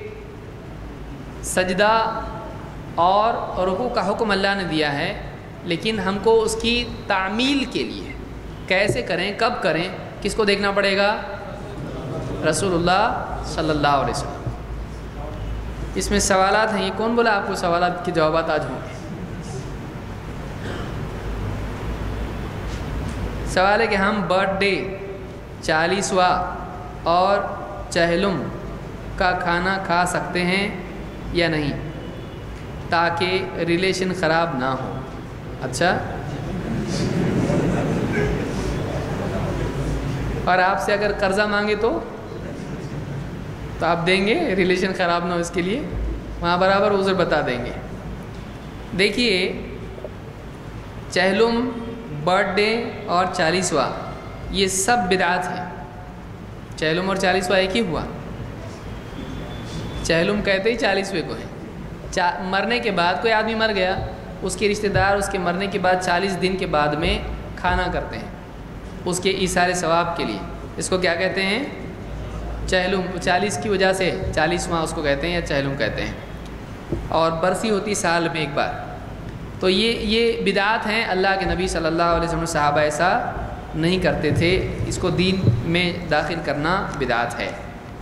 سجدہ اور رکوع کا حکم اللہ نے دیا ہے, لیکن ہم کو اس کی تعمیل کے لیے کیسے کریں, کب کریں, کس کو دیکھنا پڑے گا, رسول اللہ صلی اللہ علیہ وسلم. اس میں سوالات ہیں. یہ کون بولا آپ کو سوالات کے جوابات آج ہوں گے؟ سوال ہے کہ ہم برتھ ڈے, چالیسواں اور چہلم کا کھانا کھا سکتے ہیں یا نہیں تاکہ ریلیشن خراب نہ ہو. اچھا, اور آپ سے اگر قرضہ مانگے تو تو آپ دیں گے, ریلیشن خراب نہ ہو اس کے لیے وہاں برابر عذر بتا دیں گے. دیکھیے چہلم, برتھ ڈے اور چالیسواں یہ سب بدعات ہیں. چہلم اور چالیسواں ایک ہی ہوا. چہلم کہتے ہی چالیسویں کو ہے. چا مرنے کے بعد کوئی آدمی مر گیا, اس کے رشتہ دار اس کے مرنے کے بعد چالیس دن کے بعد میں کھانا کرتے ہیں اس کے ایثار ثواب کے لیے. اس کو کیا کہتے ہیں, چہلم. چالیس کی وجہ سے چالیسواں اس کو کہتے ہیں یا چہلم کہتے ہیں. اور برسی ہوتی سال میں ایک بار. تو یہ یہ بدعات ہیں. اللہ کے نبی صلی اللہ علیہ وسلم صحابہ ایسا نہیں کرتے تھے. اس کو دین میں داخل کرنا بدعات ہے.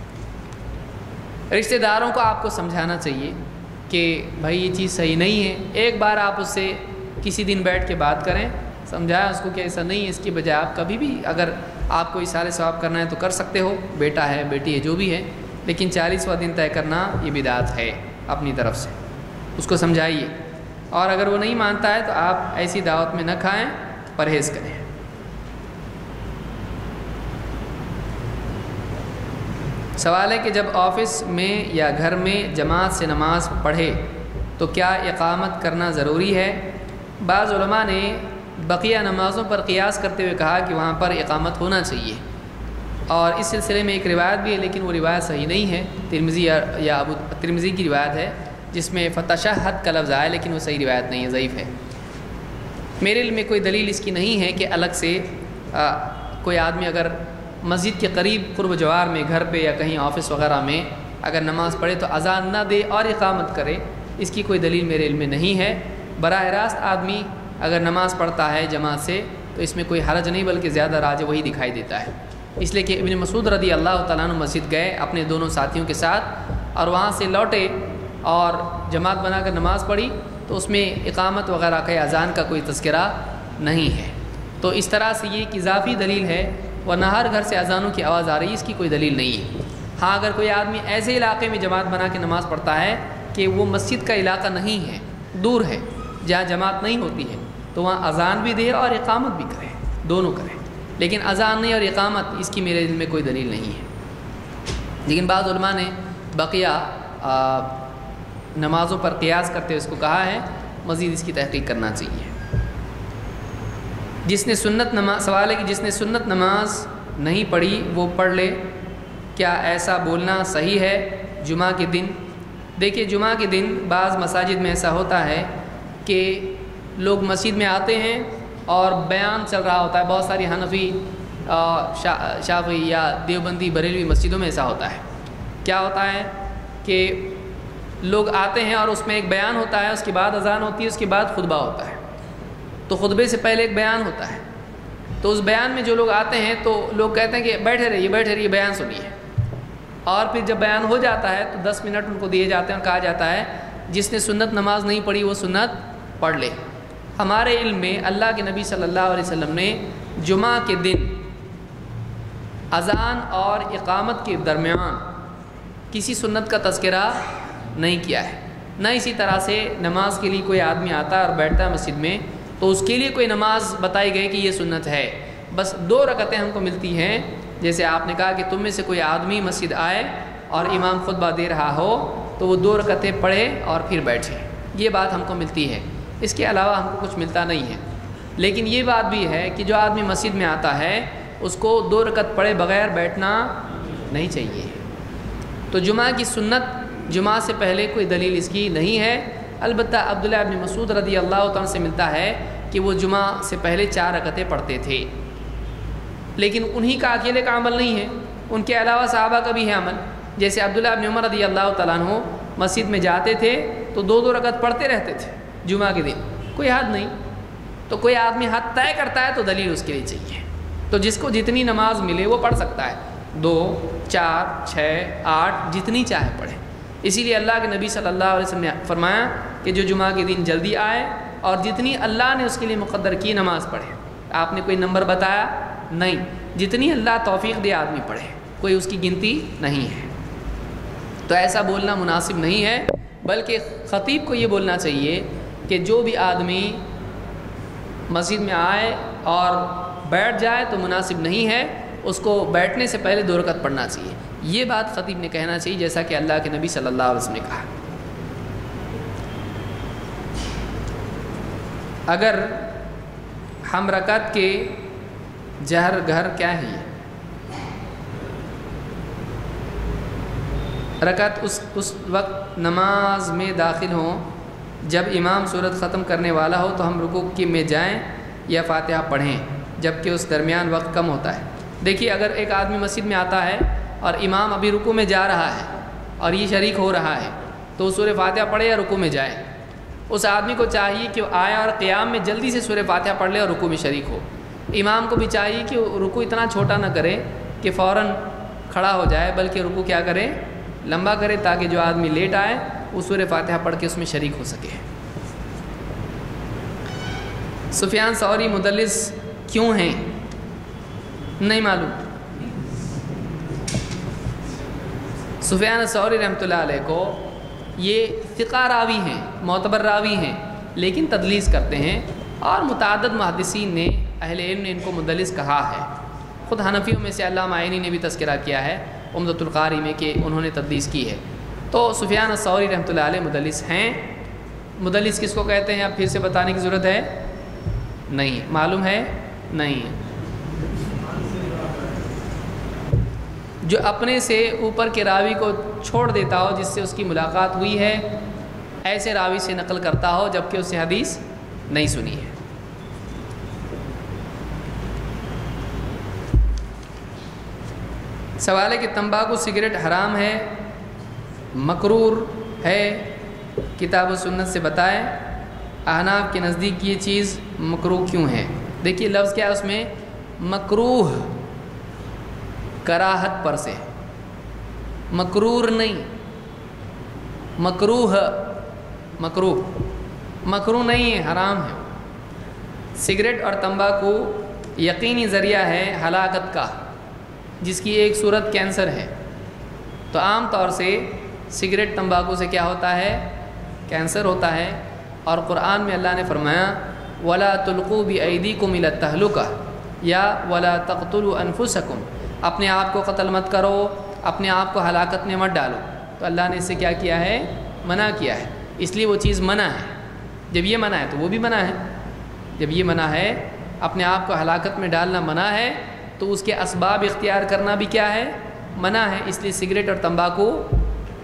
رشتہ داروں کو آپ کو سمجھانا چاہیے کہ بھائی یہ چیز صحیح نہیں ہے. ایک بار آپ اس سے کسی دن بیٹھ کے بات کریں, سمجھائیں اس کو کہ ایسا نہیں ہے. اس کی بجائے آپ کبھی بھی اگر آپ کو اشارے ثواب کرنا ہے تو کر سکتے ہو, بیٹا ہے بیٹی ہے جو بھی ہے, لیکن چالیسواں دن طے کرنا یہ بدعت ہے اپنی طرف سے. اس کو سمجھائیے, اور اگر وہ نہیں مانتا ہے تو آپ ایسی دعوت میں نہ کھائیں, پرہیز کریں. سوال ہے کہ جب آفس میں یا گھر میں جماعت سے نماز پڑھے تو کیا اقامت کرنا ضروری ہے؟ بعض علماء نے بقیہ نمازوں پر قیاس کرتے ہوئے کہا کہ وہاں پر اقامت ہونا چاہیے, اور اس سلسلے میں ایک روایت بھی ہے لیکن وہ روایت صحیح نہیں ہے. ترمذی یا ابو ترمذی کی روایت ہے جس میں فتشہد کا لفظ آیا, لیکن وہ صحیح روایت نہیں ہے, ضعیف ہے. میرے علم میں کوئی دلیل اس کی نہیں ہے کہ الگ سے آ, کوئی آدمی اگر مسجد کے قریب قرب جوار میں گھر پہ یا کہیں آفس وغیرہ میں اگر نماز پڑھے تو اذان نہ دے اور اقامت کرے. اس کی کوئی دلیل میرے علم میں نہیں ہے. براہ راست آدمی اگر نماز پڑھتا ہے جماعت سے تو اس میں کوئی حرج نہیں, بلکہ زیادہ راج وہی دکھائی دیتا ہے. اس لیے کہ ابن مسعود رضی اللہ تعالیٰ عنہ مسجد گئے اپنے دونوں ساتھیوں کے ساتھ, اور وہاں سے لوٹے اور جماعت بنا کر نماز پڑھی تو اس میں اقامت وغیرہ کا اذان کا کوئی تذکرہ نہیں ہے. تو اس طرح سے یہ ایک اضافی دلیل ہے, ورنہ ہر گھر سے اذانوں کی آواز آ رہی ہے, اس کی کوئی دلیل نہیں ہے. ہاں اگر کوئی آدمی ایسے علاقے میں جماعت بنا کے نماز پڑھتا ہے کہ وہ مسجد کا علاقہ نہیں ہے, دور ہے, جہاں جماعت نہیں ہوتی ہے, تو وہاں اذان بھی دے اور اقامت بھی کرے, دونوں کرے. لیکن اذان نہیں اور اقامت اس کی میرے علم میں کوئی دلیل نہیں ہے. لیکن بعض علماء نے بقیہ آ, نمازوں پر قیاس کرتے ہوئے اس کو کہا ہے, مزید اس کی تحقیق کرنا چاہیے. جس نے سنت نماز سوال ہے کہ جس نے سنت نماز نہیں پڑھی وہ پڑھ لے, کیا ایسا بولنا صحیح ہے جمعہ کے دن؟ دیکھیے جمعہ کے دن بعض مساجد میں ایسا ہوتا ہے کہ لوگ مسجد میں آتے ہیں اور بیان چل رہا ہوتا ہے. بہت ساری حنفی شافعی یا دیوبندی بریلوی مسجدوں میں ایسا ہوتا ہے. کیا ہوتا ہے کہ لوگ آتے ہیں اور اس میں ایک بیان ہوتا ہے, اس کے بعد اذان ہوتی ہے, اس کے بعد خطبہ ہوتا ہے. تو خطبے سے پہلے ایک بیان ہوتا ہے. تو اس بیان میں جو لوگ آتے ہیں تو لوگ کہتے ہیں کہ بیٹھے رہیے بیٹھے رہیے بیان سنیے. اور پھر جب بیان ہو جاتا ہے تو دس منٹ ان کو دیے جاتے ہیں اور کہا جاتا ہے جس نے سنت نماز نہیں پڑھی وہ سنت پڑھ لے. ہمارے علم میں اللہ کے نبی صلی اللہ علیہ وسلم نے جمعہ کے دن اذان اور اقامت کے درمیان کسی سنت کا تذکرہ نہیں کیا ہے. نہ اسی طرح سے نماز کے لیے کوئی آدمی آتا ہے اور بیٹھتا ہے مسجد میں تو اس کے لیے کوئی نماز بتائی گئی کہ یہ سنت ہے. بس دو رکعتیں ہم کو ملتی ہیں. جیسے آپ نے کہا کہ تم میں سے کوئی آدمی مسجد آئے اور امام خطبہ دے رہا ہو تو وہ دو رکعتیں پڑھے اور پھر بیٹھے, یہ بات ہم کو ملتی ہے. اس کے علاوہ ہم کو کچھ ملتا نہیں ہے. لیکن یہ بات بھی ہے کہ جو آدمی مسجد میں آتا ہے اس کو دو رکعت پڑھے بغیر بیٹھنا نہیں چاہیے. تو جمعہ کی سنت جمعہ سے پہلے کوئی دلیل اس کی نہیں ہے. البتہ عبداللہ ابن مسعود رضی اللہ تعالیٰ سے ملتا ہے کہ وہ جمعہ سے پہلے چار رکعتیں پڑھتے تھے. لیکن انہی کا اکیلے کا عمل نہیں ہے, ان کے علاوہ صحابہ کا بھی ہے عمل. جیسے عبداللہ ابن عمر رضی اللہ تعالیٰ عنہ مسجد میں جاتے تھے تو دو دو رکعت پڑھتے رہتے تھے جمعہ کے دن, کوئی حد نہیں. تو کوئی آدمی حد طے کرتا ہے تو دلیل اس کے لیے چاہیے. تو جس کو جتنی نماز ملے وہ پڑھ سکتا ہے, دو چار چھ آٹھ جتنی چاہے پڑھے. اسی لیے اللہ کے نبی صلی اللہ علیہ وسلم نے فرمایا کہ جو جمعہ کے دن جلدی آئے اور جتنی اللہ نے اس کے لیے مقدر کی نماز پڑھے. آپ نے کوئی نمبر بتایا نہیں, جتنی اللہ توفیق دے آدمی پڑھے, کوئی اس کی گنتی نہیں ہے. تو ایسا بولنا مناسب نہیں ہے, بلکہ خطیب کو یہ بولنا چاہیے کہ جو بھی آدمی مسجد میں آئے اور بیٹھ جائے تو مناسب نہیں ہے, اس کو بیٹھنے سے پہلے دو رکعت پڑھنا چاہیے. یہ بات خطیب نے کہنا چاہیے جیسا کہ اللہ کے نبی صلی اللہ علیہ وسلم نے کہا. اگر ہم رکعت کے جہر گھر کیا ہے یہ رکعت اس اس وقت نماز میں داخل ہوں جب امام سورت ختم کرنے والا ہو تو ہم رکوع کی میں جائیں یا فاتحہ پڑھیں جبکہ اس درمیان وقت کم ہوتا ہے. دیکھیے اگر ایک آدمی مسجد میں آتا ہے اور امام ابھی رکوع میں جا رہا ہے اور یہ شریک ہو رہا ہے تو سورہ فاتحہ پڑھے یا رکوع میں جائے. اس آدمی کو چاہیے کہ وہ آئے اور قیام میں جلدی سے سورہ فاتحہ پڑھ لے اور رکوع میں شریک ہو. امام کو بھی چاہیے کہ وہ رکوع اتنا چھوٹا نہ کرے کہ فوراً کھڑا ہو جائے, بلکہ رکوع کیا کرے, لمبا کرے, تاکہ جو آدمی لیٹ آئے وہ سورہ فاتحہ پڑھ کے اس میں شریک ہو سکے. سفیان ثوری مدلس کیوں ہیں نہیں معلوم. سفیان ثوری رحمۃ اللہ علیہ کو یہ ثقہ راوی ہیں, معتبر راوی ہیں, لیکن تدلیس کرتے ہیں, اور متعدد محدثین نے اہل علم نے ان کو مدلس کہا ہے. خود حنفیوں میں سے علامہ عینی نے بھی تذکرہ کیا ہے عمدۃ القاری میں کہ انہوں نے تدلیس کی ہے. تو سفیان الثوری رحمۃ اللہ علیہ مدلس ہیں. مدلس کس کو کہتے ہیں اب پھر سے بتانے کی ضرورت ہے نہیں, معلوم ہے نہیں. جو اپنے سے اوپر کے راوی کو چھوڑ دیتا ہو جس سے اس کی ملاقات ہوئی ہے, ایسے راوی سے نقل کرتا ہو جبکہ اس سے حدیث نہیں سنی ہے. سوال ہے کہ تمباکو سگریٹ حرام ہے, مکرور ہے, کتاب و سنت سے بتائیں. احناف کے نزدیک یہ چیز مکروہ کیوں ہے؟ دیکھیے لفظ کیا ہے اس میں, مکروہ, کراہت پر سے, مکرور نہیں, مکروہ, مکروہ مکروہ نہیں ہے, حرام ہے. سگریٹ اور تمباکو یقینی ذریعہ ہے ہلاکت کا, جس کی ایک صورت کینسر ہے. تو عام طور سے سگریٹ تمباکو سے کیا ہوتا ہے, کینسر ہوتا ہے. اور قرآن میں اللہ نے فرمایا وَلَا تُلْقُوا بِأَيْدِيكُمْ إِلَى التَّهْلُكَةِ یا وَلَا تَقْتُلُوا أَنفُسَكُمْ, اپنے آپ کو قتل مت کرو, اپنے آپ کو ہلاکت میں مت ڈالو. تو اللہ نے اس سے کیا کیا ہے, منع کیا ہے. اس لیے وہ چیز منع ہے. جب یہ منع ہے تو وہ بھی منع ہے. جب یہ منع ہے, اپنے آپ کو ہلاکت میں ڈالنا منع ہے, تو اس کے اسباب اختیار کرنا بھی کیا ہے, منع ہے. اس لیے سگریٹ اور تمباکو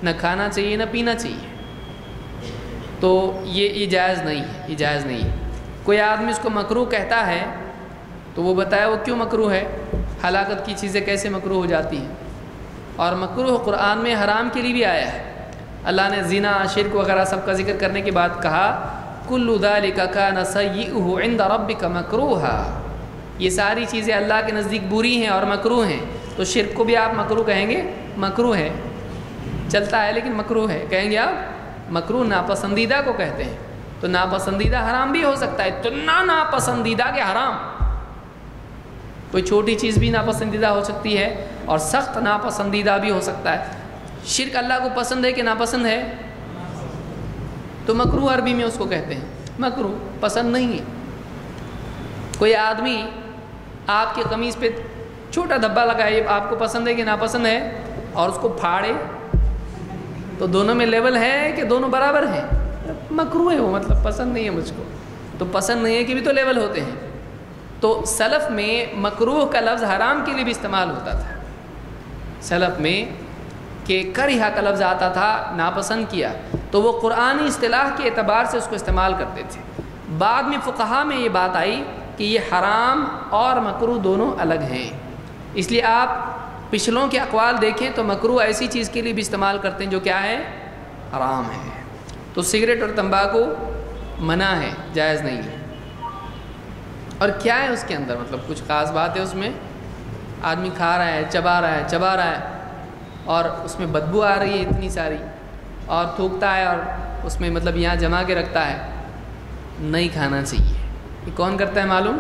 نہ کھانا چاہیے نہ پینا چاہیے، تو یہ یہ جائز نہیں ہے، یہ جائز نہیں ہے۔ کوئی آدمی اس کو مکروہ کہتا ہے تو وہ بتایا وہ کیوں مکروہ ہے، ہلاکت کی چیزیں کیسے مکروہ ہو جاتی ہیں۔ اور مکروہ قرآن میں حرام کے لیے بھی آیا ہے، اللہ نے زنا، شرک وغیرہ سب کا ذکر کرنے کے بعد کہا کل ذالک کان سیئہ عند ربک مکروہا، یہ ساری چیزیں اللہ کے نزدیک بری ہیں اور مکروہ ہیں۔ تو شرک کو بھی آپ مکروہ کہیں گے، مکروہ ہے، چلتا ہے لیکن مکروہ ہے، کہیں گے آپ مکروہ ناپسندیدہ کو کہتے ہیں۔ تو ناپسندیدہ حرام بھی ہو سکتا ہے، اتنا ناپسندیدہ کہ حرام، کوئی چھوٹی چیز بھی ناپسندیدہ ہو سکتی ہے اور سخت ناپسندیدہ بھی ہو سکتا ہے۔ شرک اللہ کو پسند ہے کہ ناپسند ہے؟ تو مکروہ عربی میں اس کو کہتے ہیں، مکروہ، پسند نہیں ہے۔ کوئی آدمی آپ کے قمیض پہ چھوٹا دھبا لگائے، آپ کو پسند ہے کہ ناپسند ہے؟ اور اس کو پھاڑے تو دونوں میں لیول ہے کہ دونوں برابر ہیں؟ مکروہ ہے وہ، مطلب پسند نہیں ہے مجھ کو، تو پسند نہیں ہے کہ بھی تو لیول ہوتے ہیں۔ تو سلف میں مکروہ کا لفظ حرام کے لیے بھی استعمال ہوتا تھا، سلف میں کہ کرہا کا لفظ آتا تھا، ناپسند کیا، تو وہ قرآنی اصطلاح کے اعتبار سے اس کو استعمال کرتے تھے۔ بعد میں فقہا میں یہ بات آئی کہ یہ حرام اور مکروہ دونوں الگ ہیں، اس لیے آپ پچھلوں کے اقوال دیکھیں تو مکروہ ایسی چیز کے لیے بھی استعمال کرتے ہیں جو کیا ہے، حرام ہے۔ تو سگریٹ اور تمباکو منع ہے، جائز نہیں ہے۔ اور کیا ہے اس کے اندر، مطلب کچھ خاص بات ہے اس میں؟ آدمی کھا رہا ہے، چبا رہا ہے چبا رہا ہے اور اس میں بدبو آ رہی ہے اتنی ساری، اور تھوکتا ہے اور اس میں مطلب یہاں جما کے رکھتا ہے، نہیں کھانا چاہیے۔ یہ کون کرتا ہے معلوم؟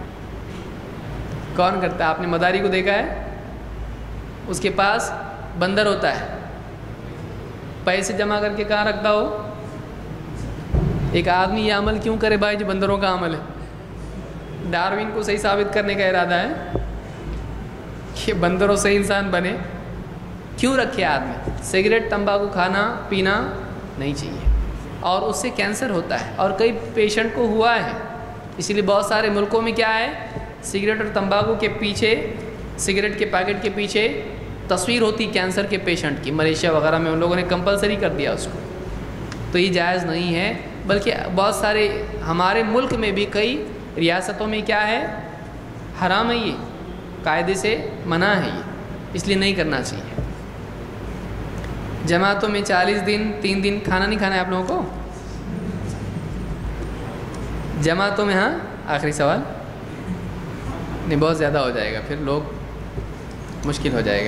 کون کرتا ہے؟ آپ نے مداری کو دیکھا ہے، اس کے پاس بندر ہوتا ہے، پیسے جمع کر کے کہاں رکھتا ہو؟ ایک آدمی یہ عمل کیوں کرے بھائی جو بندروں کا عمل ہے؟ ڈاروین کو صحیح ثابت کرنے کا ارادہ ہے کہ بندروں سے انسان بنے، کیوں رکھے آدمی؟ سگریٹ تمباکو کھانا پینا نہیں چاہیے، اور اس سے کینسر ہوتا ہے، اور کئی پیشنٹ کو ہوا ہے۔ اسی لیے بہت سارے ملکوں میں کیا ہے، سگریٹ اور تمباکو کے پیچھے، سگریٹ کے پیکٹ کے پیچھے تصویر ہوتی کینسر کے پیشنٹ کی، ملیشیا وغیرہ میں ان لوگوں نے کمپلسری کر دیا اس کو۔ تو یہ جائز نہیں ہے، بلکہ بہت سارے ہمارے ملک میں بھی کئی ریاستوں میں کیا ہے، حرام ہے، یہ قاعدے سے منع ہے، یہ اس لیے نہیں کرنا چاہیے۔ جماعتوں میں چالیس دن تین دن کھانا نہیں کھانا ہے آپ لوگوں کو؟ جماعتوں میں، ہاں آخری سوال نہیں، بہت زیادہ ہو جائے گا پھر، لوگ مشکل ہو جائے گا،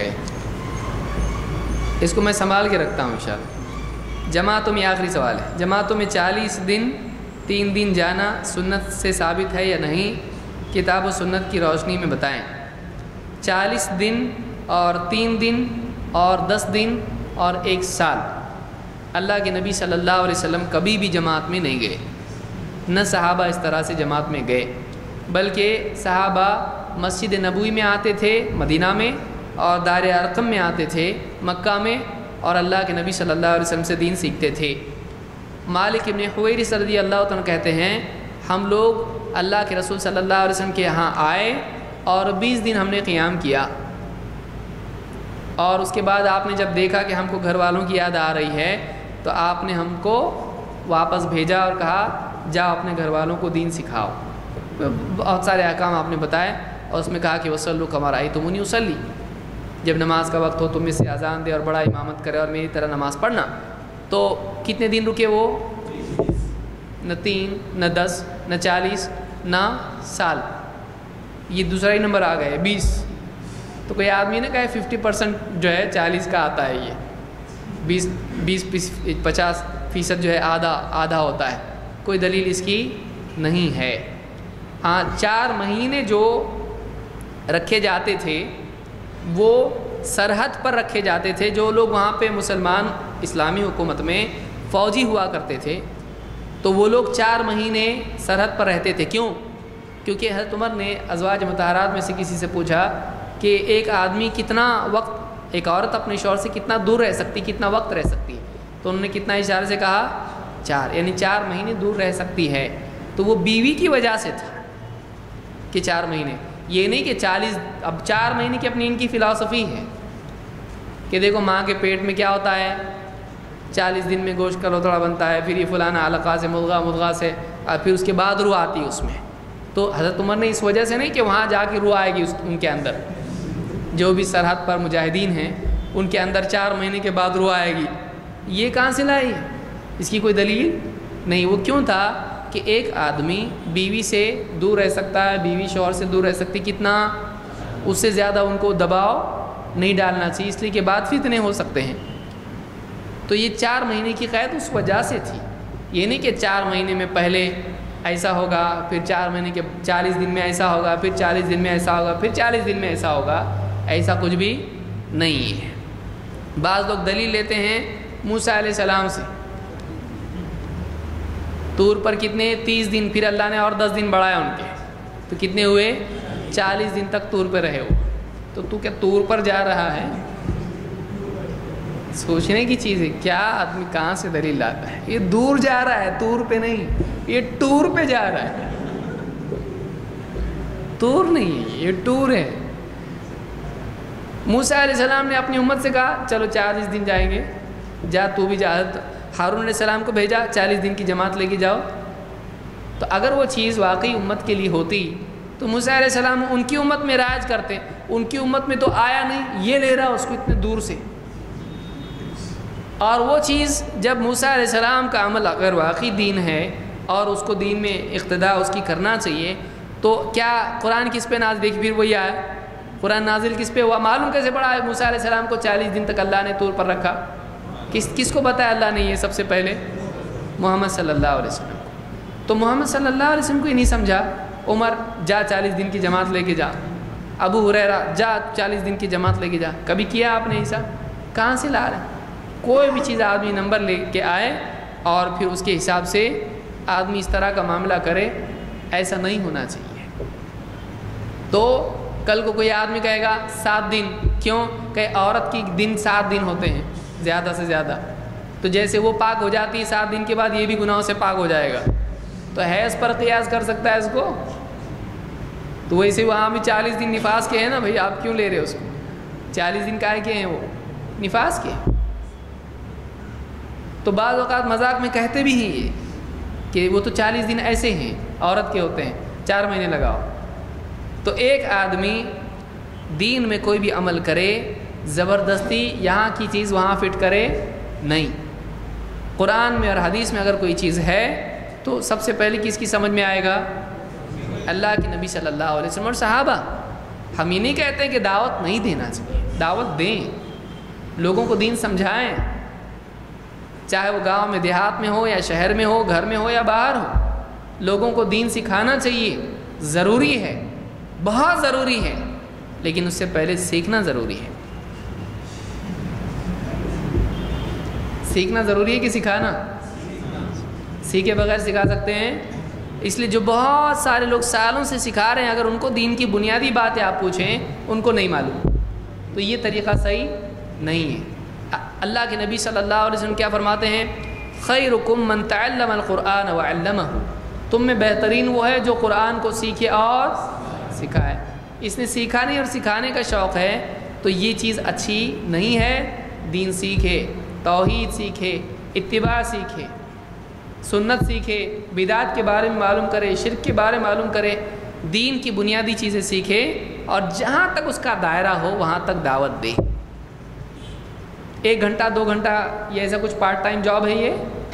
یہ اس کو میں سنبھال کے رکھتا ہوں انشاءاللہ۔ جماعتوں میں آخری سوال ہے، جماعتوں میں چالیس دن تین دن جانا سنت سے ثابت ہے یا نہیں؟ کتاب و سنت کی روشنی میں بتائیں۔ چالیس دن اور تین دن اور دس دن اور ایک سال اللہ کے نبی صلی اللہ علیہ وسلم کبھی بھی جماعت میں نہیں گئے، نہ صحابہ اس طرح سے جماعت میں گئے، بلکہ صحابہ مسجد نبوی میں آتے تھے مدینہ میں، اور دار ارقم میں آتے تھے مکہ میں، اور اللہ کے نبی صلی اللہ علیہ وسلم سے دین سیکھتے تھے۔ مالک ابن حویرث رضی اللہ عنہ کہتے ہیں ہم لوگ اللہ کے رسول صلی اللہ علیہ وسلم کے یہاں آئے اور بیس دن ہم نے قیام کیا، اور اس کے بعد آپ نے جب دیکھا کہ ہم کو گھر والوں کی یاد آ رہی ہے تو آپ نے ہم کو واپس بھیجا اور کہا جاؤ اپنے گھر والوں کو دین سکھاؤ۔ بہت سارے احکام آپ نے بتائے، اور اس میں کہا کہ وصلوا کما رأیتمونی اصلی، جب نماز کا وقت ہو تم میں سے اذان دے اور بڑا امامت کرے اور میری طرح نماز پڑھنا۔ تو کتنے دن رکے وہ؟ نہ تین، نہ دس، نہ چالیس، نہ سال، یہ دوسرا ہی نمبر آ گئے بیس۔ تو کوئی آدمی نے کہا ففٹی پرسنٹ جو ہے چالیس کا آتا ہے، یہ بیس بیس پچاس فیصد جو ہے آدھا آدھا ہوتا ہے، کوئی دلیل اس کی نہیں ہے۔ ہاں چار مہینے جو رکھے جاتے تھے وہ سرحد پر رکھے جاتے تھے، جو لوگ وہاں پہ مسلمان اسلامی حکومت میں فوجی ہوا کرتے تھے تو وہ لوگ چار مہینے سرحد پر رہتے تھے۔ کیوں؟ کیونکہ حضرت عمر نے ازواج مطہرات میں سے کسی سے پوچھا کہ ایک آدمی کتنا وقت، ایک عورت اپنے شوہر سے کتنا دور رہ سکتی، کتنا وقت رہ سکتی ہے؟ تو انہوں نے کتنا اشارے سے کہا؟ چار، یعنی چار مہینے دور رہ سکتی ہے۔ تو وہ بیوی کی وجہ سے تھا کہ چار مہینے، یہ نہیں کہ چالیس۔ اب چار مہینے کی اپنی ان کی فلاسفی ہے کہ دیکھو ماں کے پیٹ میں کیا ہوتا ہے، چالیس دن میں گوشت کا لوتھڑا بنتا ہے، پھر یہ فلانا علقہ سے مضغہ، مضغہ سے، اور پھر اس کے بعد روح آتی ہے اس میں. تو حضرت عمر نے اس وجہ سے نہیں کہ وہاں جا کے روح آئے گی ان کے اندر، جو بھی سرحد پر مجاہدین ہیں ان کے اندر چار مہینے کے بعد روح آئے گی، یہ کہاں سے لائی؟ اس کی کوئی دلیل نہیں. وہ کیوں تھا کہ ایک آدمی بیوی سے دور رہ سکتا ہے، بیوی شوہر سے دور رہ سکتی، کتنا؟ اس سے زیادہ ان کو دباؤ نہیں ڈالنا چاہیے، اس لیے کہ بعد فتنے ہو سکتے ہیں. تو یہ چار مہینے کی قید اس وجہ سے تھی، یہ نہیں کہ چار مہینے میں پہلے ایسا ہوگا، پھر چار مہینے کے چالیس دن میں ایسا ہوگا، پھر چالیس دن میں ایسا ہوگا، پھر چالیس دن میں ایسا ہوگا، ایسا کچھ بھی نہیں ہے. بعض لوگ دلیل لیتے ہیں موسیٰ علیہ السلام سے، طور پر کتنے؟ تیس دن، پھر اللہ نے اور دس دن بڑھایا ان کے، تو کتنے ہوئے؟ چالیس دن تک طور پہ رہے ہو. تو تو کیا طور پر جا رہا ہے؟ سوچنے کی چیز ہے، کیا آدمی کہاں سے دلیل لاتا ہے؟ یہ دور جا رہا ہے، طور پہ نہیں، یہ ٹور پہ جا رہا ہے. طور نہیں ہے، یہ ٹور ہے. موسیٰ علیہ السلام نے اپنی امت سے کہا چلو چالیس دن جائیں گے، جا تو بھی جا. ہارون علیہ السلام کو بھیجا چالیس دن کی جماعت لے کے جاؤ. تو اگر وہ چیز واقعی امت کے لیے ہوتی تو موسیٰ علیہ السلام ان کی امت میں رائج کرتے. ان کی امت میں تو آیا نہیں، یہ لے رہا اس کو اتنے دور سے. اور وہ چیز جب موسیٰ علیہ السلام کا عمل اگر واقعی دین ہے اور اس کو دین میں اقتداء اس کی کرنا چاہیے، تو کیا قرآن کس پہ نازل؟ دیکھ پھر وہی آیا، قرآن نازل کس پہ ہوا؟ معلوم کیسے پڑا ہے موسیٰ علیہ السلام کو چالیس دن تک اللہ نے طور پر رکھا؟ کس کس کو بتایا اللہ نے یہ؟ سب سے پہلے محمد صلی اللہ علیہ وسلم کو. تو محمد صلی اللہ علیہ وسلم کو یہ نہیں سمجھا. عمر جا چالیس دن کی جماعت لے کے جا، ابو ہریرہ جا چالیس دن کی جماعت لے کے جا. کبھی کیا آپ نے ایسا؟ کہاں سے لا رہے ہیں؟ کوئی بھی چیز آدمی نمبر لے کے آئے اور پھر اس کے حساب سے آدمی اس طرح کا معاملہ کرے، ایسا نہیں ہونا چاہیے. تو کل کو کوئی آدمی کہے گا سات دن، کیوں کہ عورت کی دن سات دن ہوتے ہیں زیادہ سے زیادہ، تو جیسے وہ پاک ہو جاتی ہے سات دن کے بعد یہ بھی گناہوں سے پاک ہو جائے گا. تو حیض پر قیاس کر سکتا ہے اس کو؟ تو ویسے وہاں بھی چالیس دن نفاس کے ہیں نا بھائی، آپ کیوں لے رہے اس کو؟ چالیس دن کائے کے ہیں؟ وہ نفاس کے. تو بعض اوقات مذاق میں کہتے بھی ہیں یہ کہ وہ تو چالیس دن ایسے ہیں عورت کے ہوتے ہیں، چار مہینے لگاؤ. تو ایک آدمی دین میں کوئی بھی عمل کرے زبردستی یہاں کی چیز وہاں فٹ کرے نہیں. قرآن میں اور حدیث میں اگر کوئی چیز ہے تو سب سے پہلے کس کی سمجھ میں آئے گا؟ اللہ کے نبی صلی اللہ علیہ وسلم اور صحابہ. ہم یہ نہیں کہتے ہیں کہ دعوت نہیں دینا چاہیے، دعوت دیں، لوگوں کو دین سمجھائیں، چاہے وہ گاؤں میں دیہات میں ہو یا شہر میں ہو، گھر میں ہو یا باہر ہو. لوگوں کو دین سکھانا چاہیے، ضروری ہے، بہت ضروری ہے، لیکن اس سے پہلے سیکھنا ضروری ہے. سیکھنا ضروری ہے کہ سکھانا؟ سیکھے بغیر سکھا سکتے ہیں؟ اس لیے جو بہت سارے لوگ سالوں سے سکھا رہے ہیں، اگر ان کو دین کی بنیادی باتیں آپ پوچھیں ان کو نہیں معلوم، تو یہ طریقہ صحیح نہیں ہے. اللہ کے نبی صلی اللہ علیہ وسلم کیا فرماتے ہیں؟ خیرکم من تعلم القرآن وعلمہ. تم میں بہترین وہ ہے جو قرآن کو سیکھے اور سکھائے. اس نے سیکھا نہیں اور سکھانے کا شوق ہے تو یہ چیز اچھی نہیں ہے. دین سیکھے، توحید سیکھے، اتباع سیکھے، سنت سیکھے، بدعت کے بارے میں معلوم کرے، شرک کے بارے میں معلوم کرے، دین کی بنیادی چیزیں سیکھے، اور جہاں تک اس کا دائرہ ہو وہاں تک دعوت دے. ایک گھنٹہ دو گھنٹہ یہ ایسا کچھ پارٹ ٹائم جاب ہے، یہ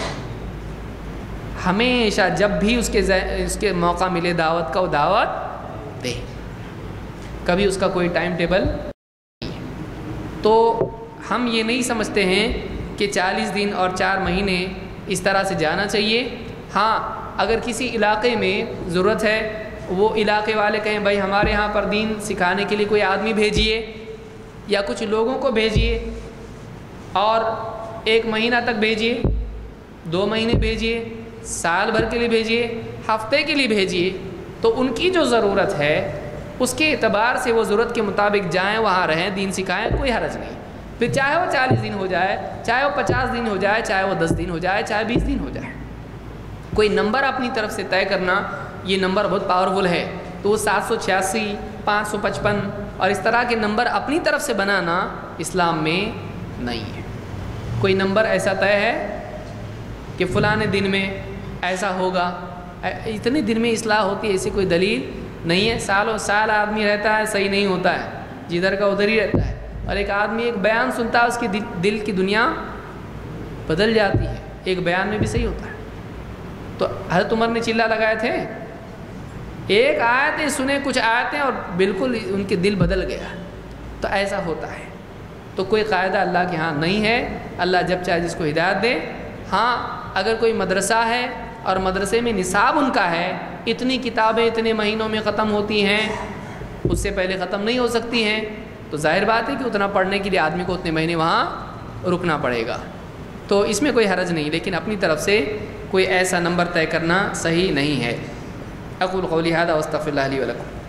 ہمیشہ جب بھی اس کے اس کے موقع ملے دعوت کا وہ دعوت دے. کبھی اس کا کوئی ٹائم ٹیبل نہیں. تو ہم یہ نہیں سمجھتے ہیں کہ چالیس دن اور چار مہینے اس طرح سے جانا چاہیے. ہاں اگر کسی علاقے میں ضرورت ہے، وہ علاقے والے کہیں بھائی ہمارے یہاں پر دین سکھانے کے لیے کوئی آدمی بھیجیے یا کچھ لوگوں کو بھیجیے، اور ایک مہینہ تک بھیجیے، دو مہینے بھیجیے، سال بھر کے لیے بھیجیے، ہفتے کے لیے بھیجیے، تو ان کی جو ضرورت ہے اس کے اعتبار سے وہ ضرورت کے مطابق جائیں، وہاں رہیں، دین سکھائیں، کوئی حرج نہیں. پھر چاہے وہ چالیس دن ہو جائے، چاہے وہ پچاس دن ہو جائے، چاہے وہ دس دن ہو جائے، چاہے بیس دن ہو جائے. کوئی نمبر اپنی طرف سے طے کرنا، یہ نمبر بہت پاورفل ہے. تو وہ سات سو چھیاسی، پانچ سو پچپن اور اس طرح کے نمبر اپنی طرف سے بنانا اسلام میں نہیں ہے. کوئی نمبر ایسا طے ہے کہ فلاں دن میں ایسا ہوگا، اتنے دن میں اصلاح ہوتی ہے، ایسی کوئی دلیل نہیں ہے۔ سالوں سال آدمی رہتا ہے صحیح نہیں ہوتا ہے، جدھر کا ادھر ہی رہتا ہے، اور ایک آدمی ایک بیان سنتا ہے اس کی دل کی دنیا بدل جاتی ہے، ایک بیان میں بھی صحیح ہوتا ہے۔ تو حضرت عمر نے چلا لگائے تھے، ایک آیتیں سنے، کچھ آیتیں، اور بالکل ان کے دل بدل گیا۔ تو ایسا ہوتا ہے۔ تو کوئی قاعدہ اللہ کے ہاں نہیں ہے، اللہ جب چاہے جس کو ہدایت دے۔ ہاں اگر کوئی مدرسہ ہے اور مدرسے میں نصاب ان کا ہے، اتنی کتابیں اتنے مہینوں میں ختم ہوتی ہیں، اس سے پہلے ختم نہیں ہو سکتی ہیں، تو ظاہر بات ہے کہ اتنا پڑھنے کے لیے آدمی کو اتنے مہینے وہاں رکنا پڑے گا۔ تو اس میں کوئی حرج نہیں، لیکن اپنی طرف سے کوئی ایسا نمبر طے کرنا صحیح نہیں ہے۔ اقول قولی ھذا واستغفر اللہ لی ولکم۔